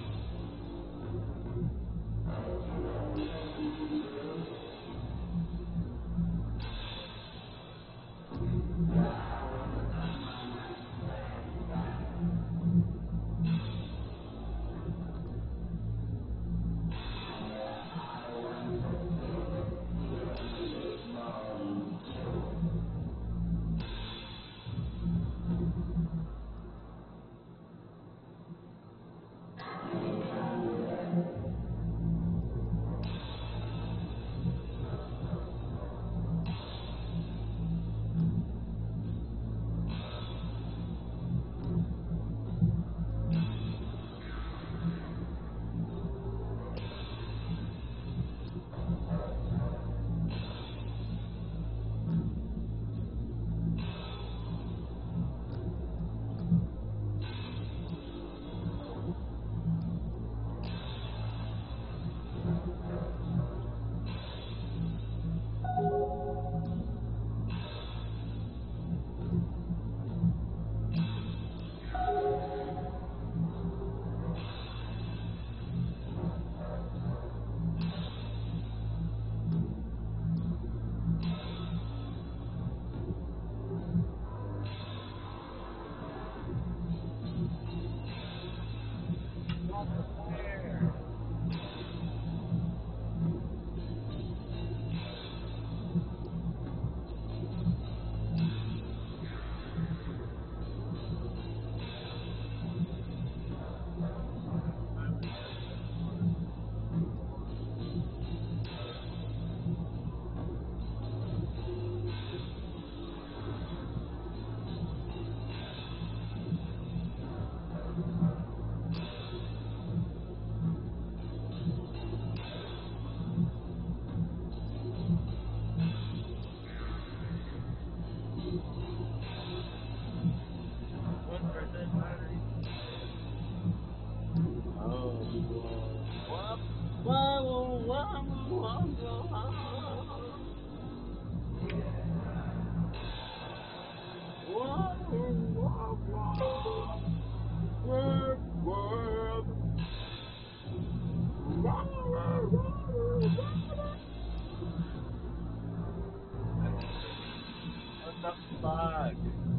What the fuck?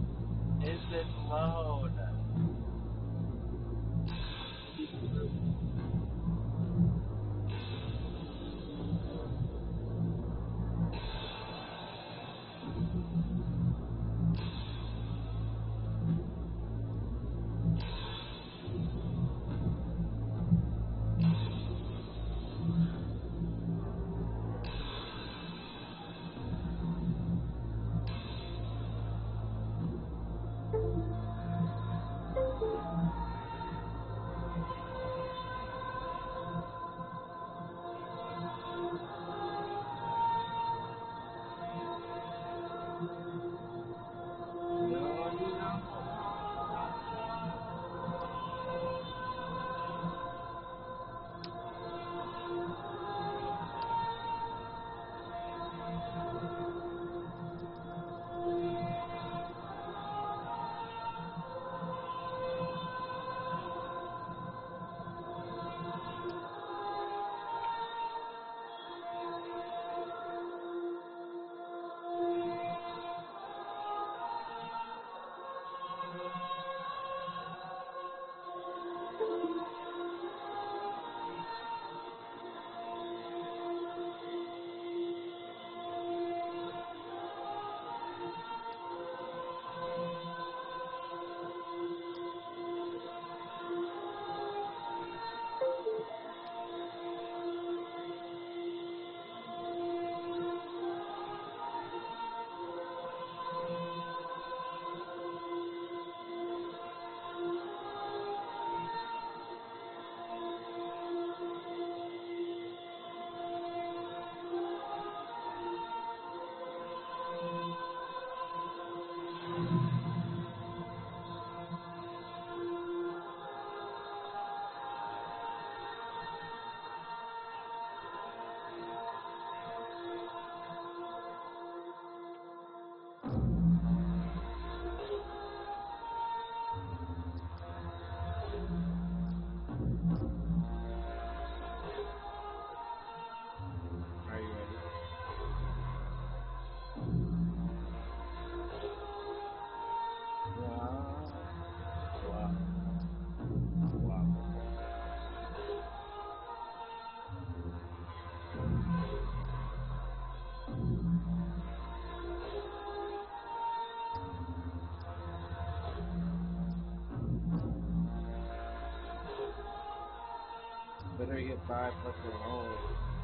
Is this load? better get 5 fucking rolls.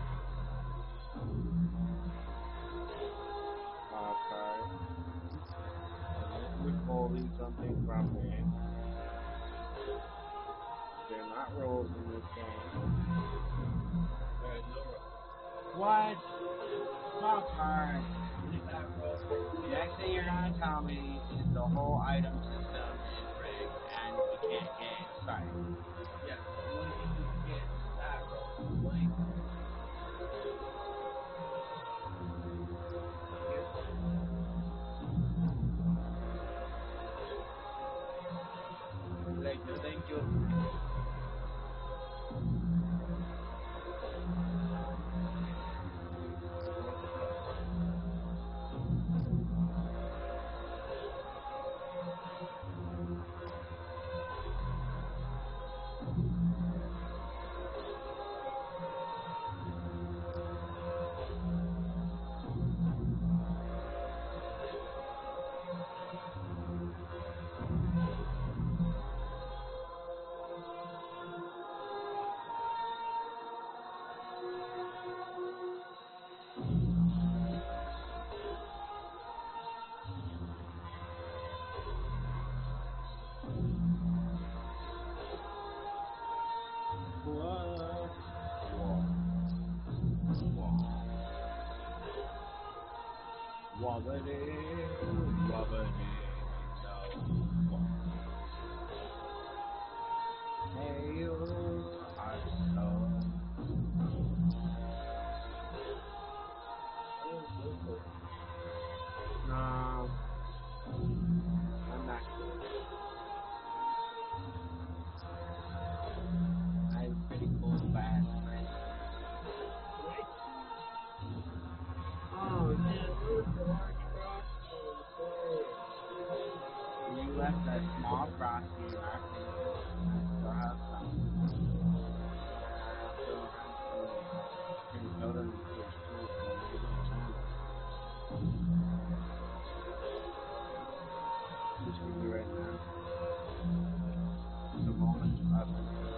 5 cards. Withholding something from me. They're not rolls in this game. There's no roll. What? 5 cards. Only 5 rolls. The next thing you're gonna tell me is the whole item system is rigged and you can't get inside. Yes, the only thing you can get is 5 rolls. Blank. Like, no, thank you. Wobbly, wobbly, no. Hey, you are so. No, I'm not good. I'm pretty cool, fast, man. Oh, man, where's the large frosty in the store? You left that small frosty in our freezer. I still have some. I still have some cream soda in the fridge too, so maybe a chance. Just give me right now. The moment up until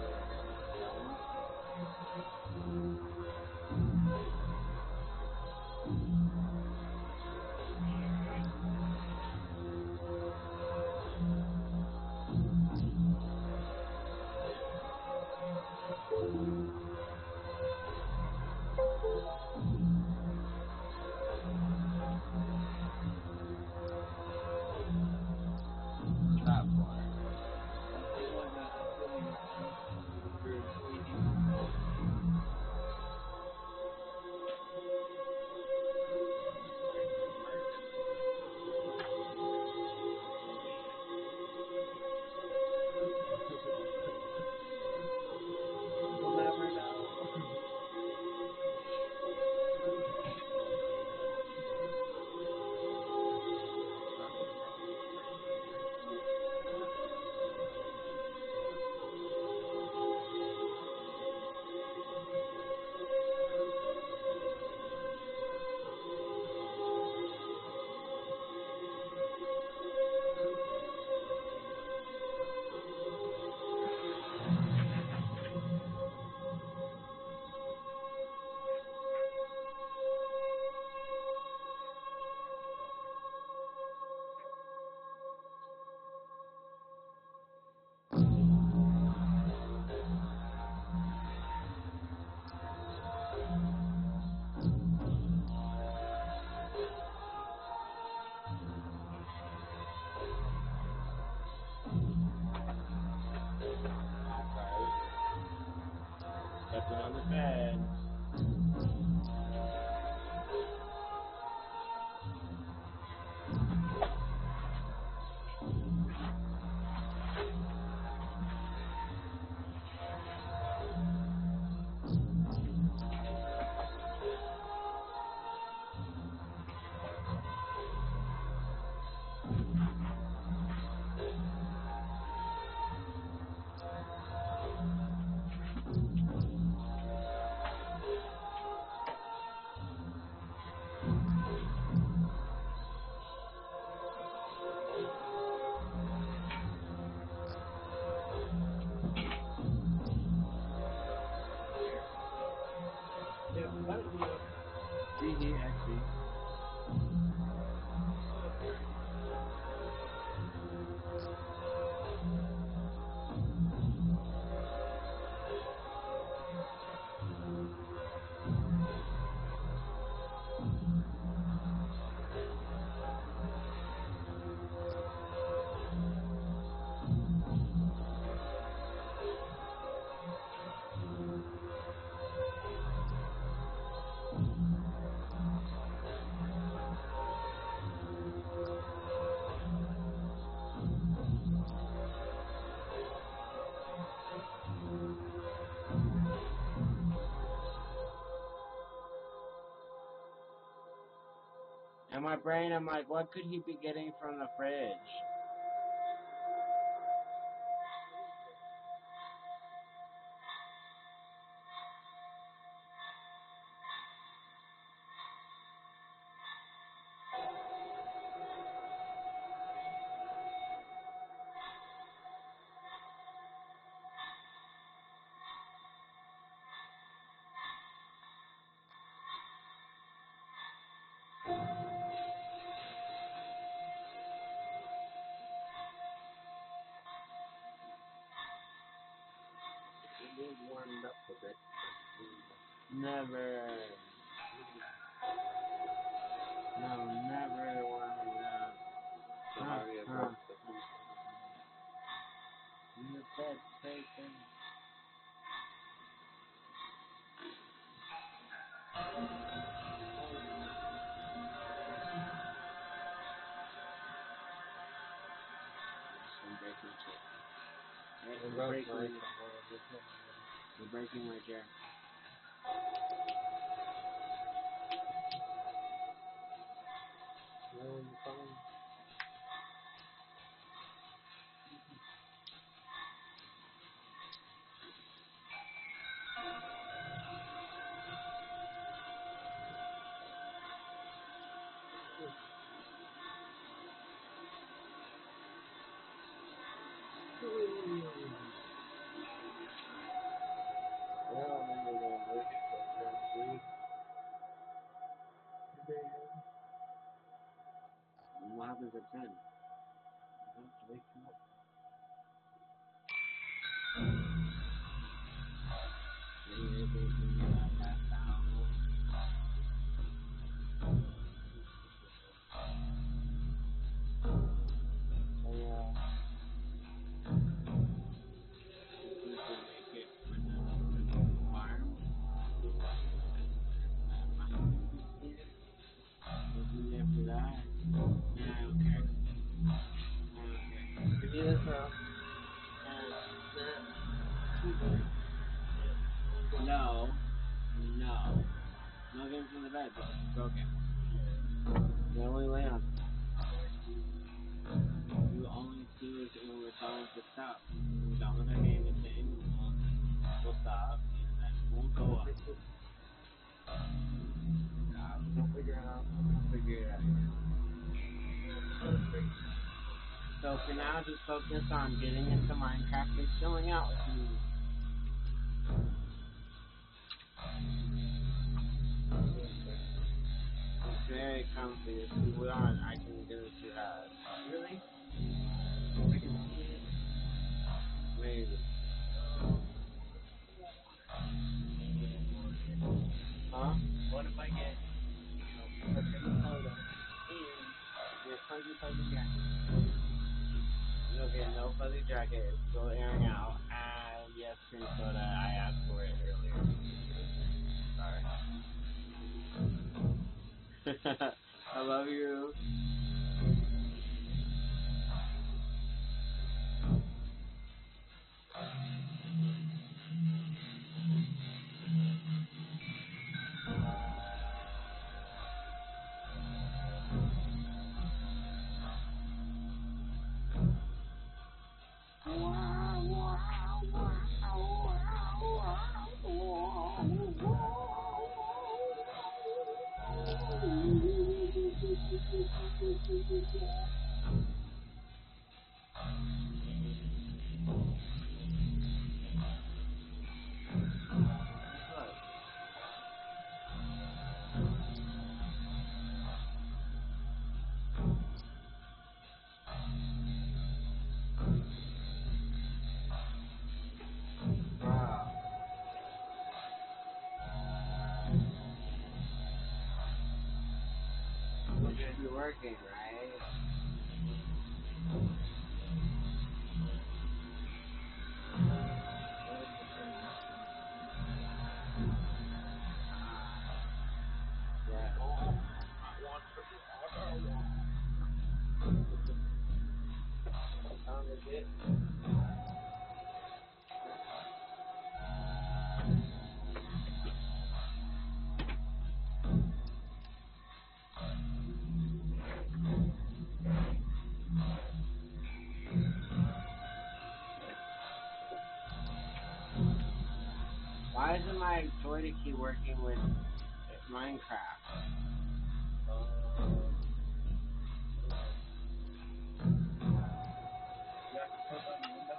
In my brain, I'm like, what could he be getting from the fridge? Warmed up a bit. Never. No, never warming up. So how do you In the bed, bacon. Some bacon too. Hey, we're breaking my chair. Where are you coming? Well, I'm going to work it for 10 What happens at 10? Wake you up. You're thinking about that sound. People make it when the farm. Looking there for that. Nah, I don't care. Give me this now. No. No games in the bed, but it's broken. You only lay on. You only do it when we're telling to stop. We're done with our game and thing. We'll stop, and then we'll go up. Don't figure it out. Figure it out. So for now, just focus on getting into Minecraft and chilling out with me. It's very comfy. If you want, I can do it to that. Really? Maybe. Huh? What if I get, freaking soda and Your fuzzy jacket. You'll get no fuzzy jacket. It's still airing out. And yes, cream soda. I asked for it earlier. Sorry. I love you. You're working, right? Yeah. found it. Why isn't my joystick key working with Minecraft? You have to click on the window.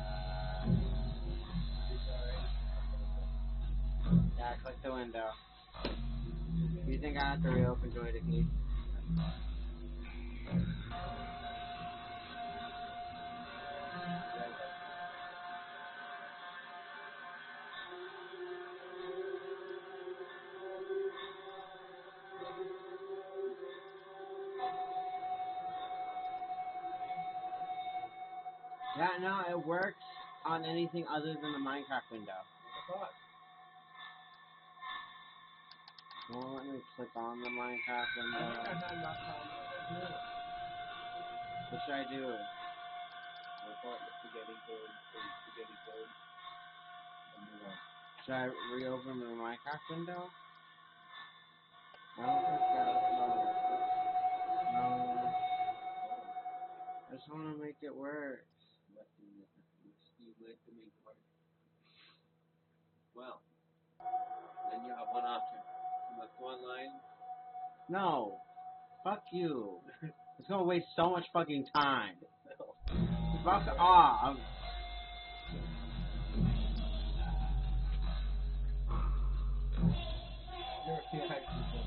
Yeah, click the window. Do you think I have to reopen joystick key? Yeah, no, it works on anything other than the Minecraft window. Won't let me click on the Minecraft I window. think I had that problem. What should I do? Report the spaghetti code. And move on. Should I reopen the Minecraft window? I don't think no. I just want to make it work. You like to make it work. Well, then you have one option. You must go online. No. Fuck you. It's gonna waste so much fucking time. Fuck off. You're a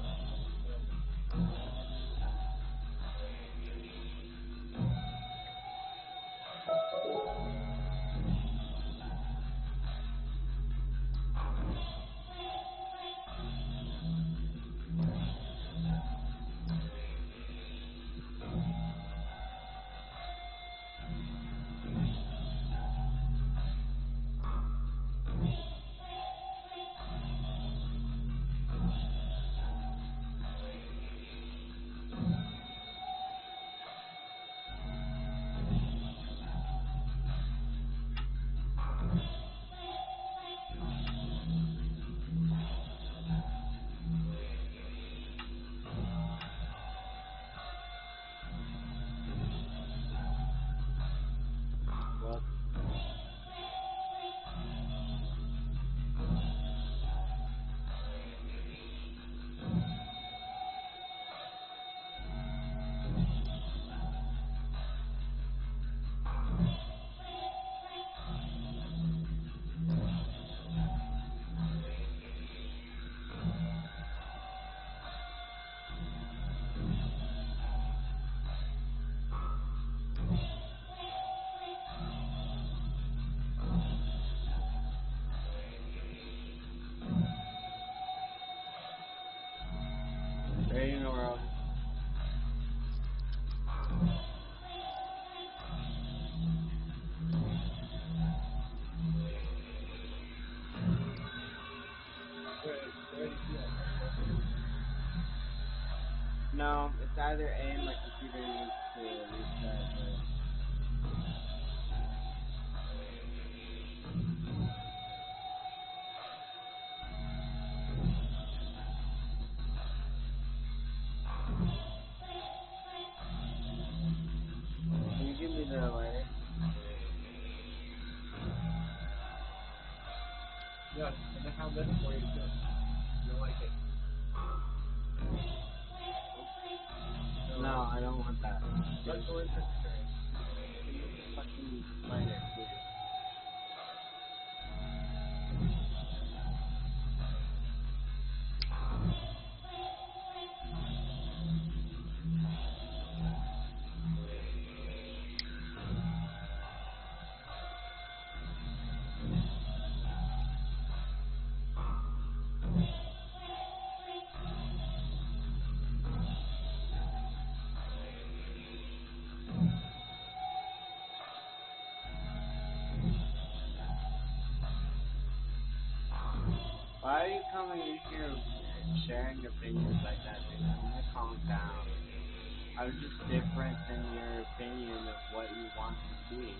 Ready in the world. No, it's either A and my computer needs to reset. Can you give me the lighter? Yes, and I have this for you too. You like it? No, I don't want that. Let's go into the Give me the fucking lighter, please. Why are you coming in here and sharing opinions like that, dude? I'm gonna calm down. I was just different than your opinion of what you want to see.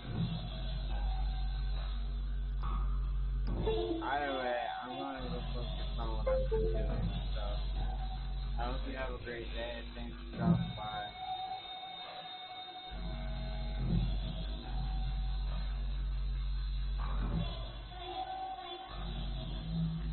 Either way, I'm gonna go focus on what I've been doing, so I hope you have a great day. Thanks for stopping by.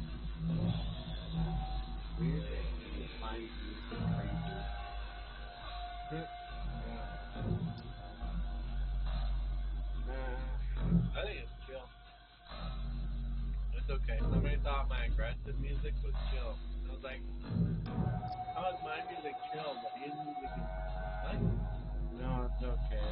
aggressive music was chill. I was like, how is my music chill, but his music is nice? No, it's okay.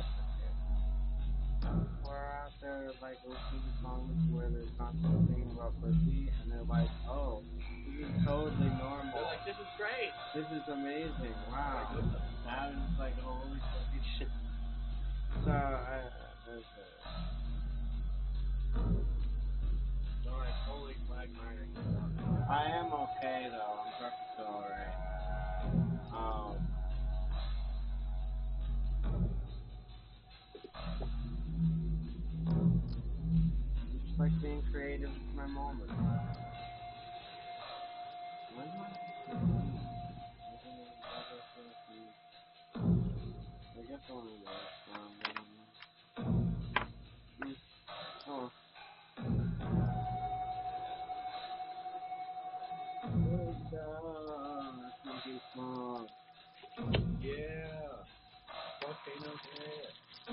We're out there like listening to songs where they're constantly thinking about pussy, and they're like, oh, this is totally normal. They're like, this is great. This is amazing. Wow. That is like holy fucking shit. So, that's it. So I totally flag mine. I am okay though. I'm perfectly alright. Just like being creative with my moment. I guess one of those. Oh. Yeah. Volcano's here.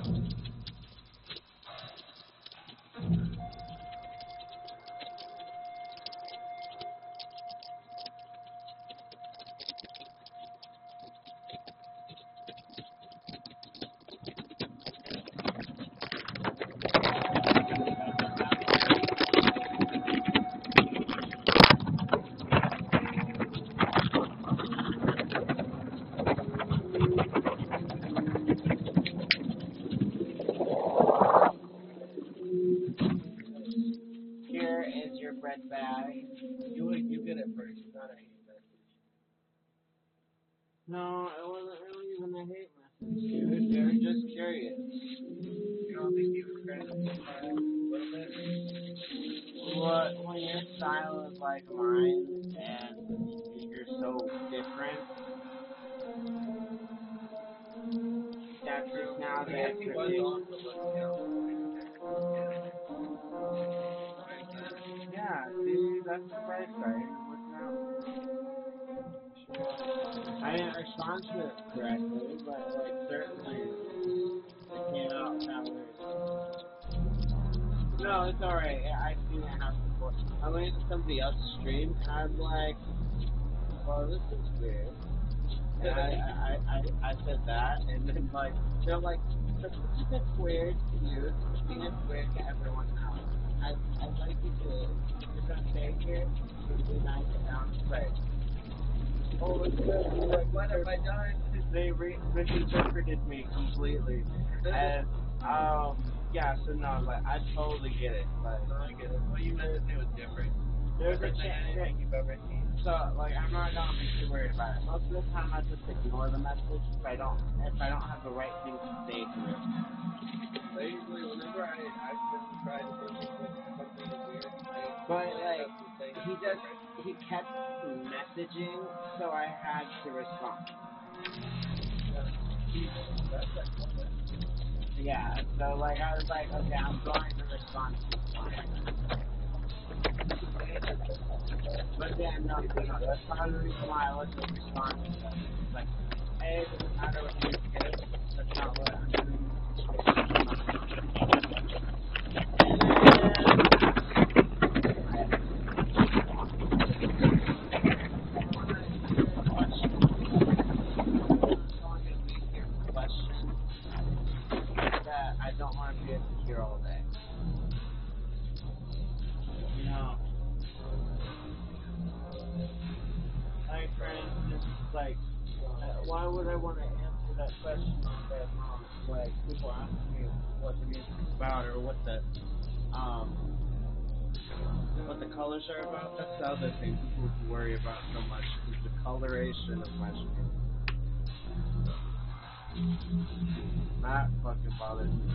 Here is your bread bag. You get it first. You gotta hate message. No, it wasn't really even a hate message, dude. They were just curious. You don't think you regret it a little bit? What, when your style is like mine and you're so different, that's just now the expectation. Yeah, see, that's the bright side. It worked out. I didn't respond to it correctly, but like certainly it came out that way. No, it's alright. I've seen it happen before. I went to somebody else's stream and I was like, well, this is weird. And I said that, and then like they're like, the thing that's weird to you, the thing that's weird to everyone else. I'd like you to, if you're gonna stay here, be nice and down straight. Oh, it's good. Like, what have I done? They misinterpreted me completely. And yeah, so no, like I totally get it. Like, No, I get it. What you meant to say was different. there's a Different than chance. anything you've ever seen. So, like, I'm not gonna be too worried about it. Most of the time, I just ignore the message if I don't have the right thing to say to it. But usually, whenever I accidentally try to do something weird, But like, he kept messaging, so I had to respond. Yeah. So like, I was like, okay, I'm going to respond to this one. But then, no, that's part of the reason why I wasn't responding. It's like, hey, it doesn't matter what you say. That's not what I'm doing. That I don't want to be able to hear all day. You know, like for instance, like why would I want to answer that question that like people ask me what the music's about or what the colors are about? That's the other thing people worry about so much is the coloration of my skin. That fucking bothers me.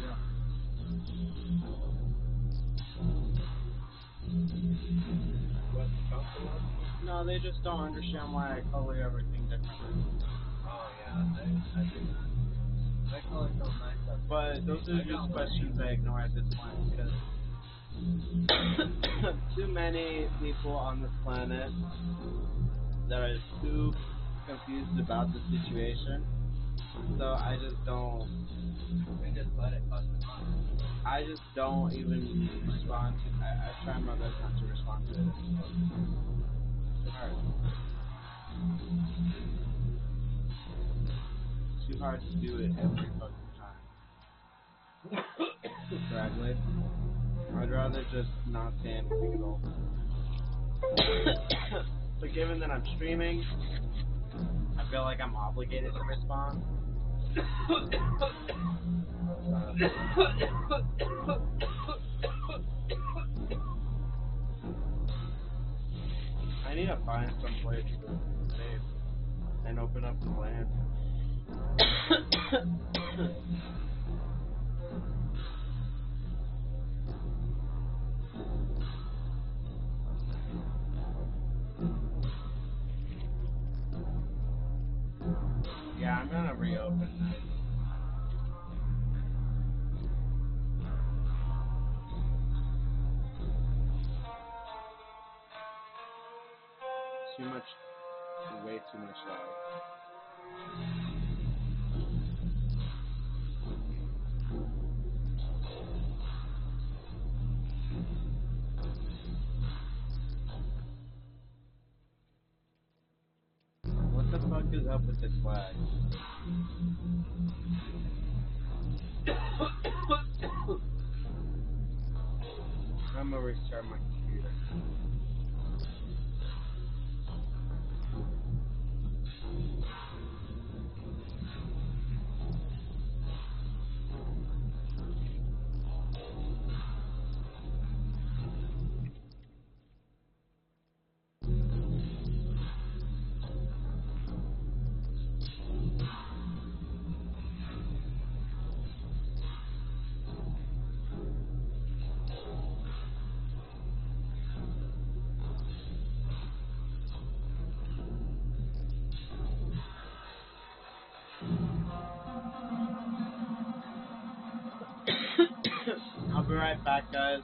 No, they just don't understand why I color everything differently. Oh, yeah, I do that. I color so nice. But those are just questions I ignore at this point because too many people on this planet that are too confused about the situation. So I just don't. We just let it bust them up. I just don't even respond to. I try my best not to respond to it. It's too hard. It's too hard to do it every fucking time. Exactly. I'd rather just not say anything at all. But given that I'm streaming, I feel like I'm obligated to respond. I need to find some place to save and open up the land. Yeah, I'm gonna reopen that. Too much, way too much lag. What the fuck is up with this lag? I'm gonna restart my computer. I'll be right back, guys.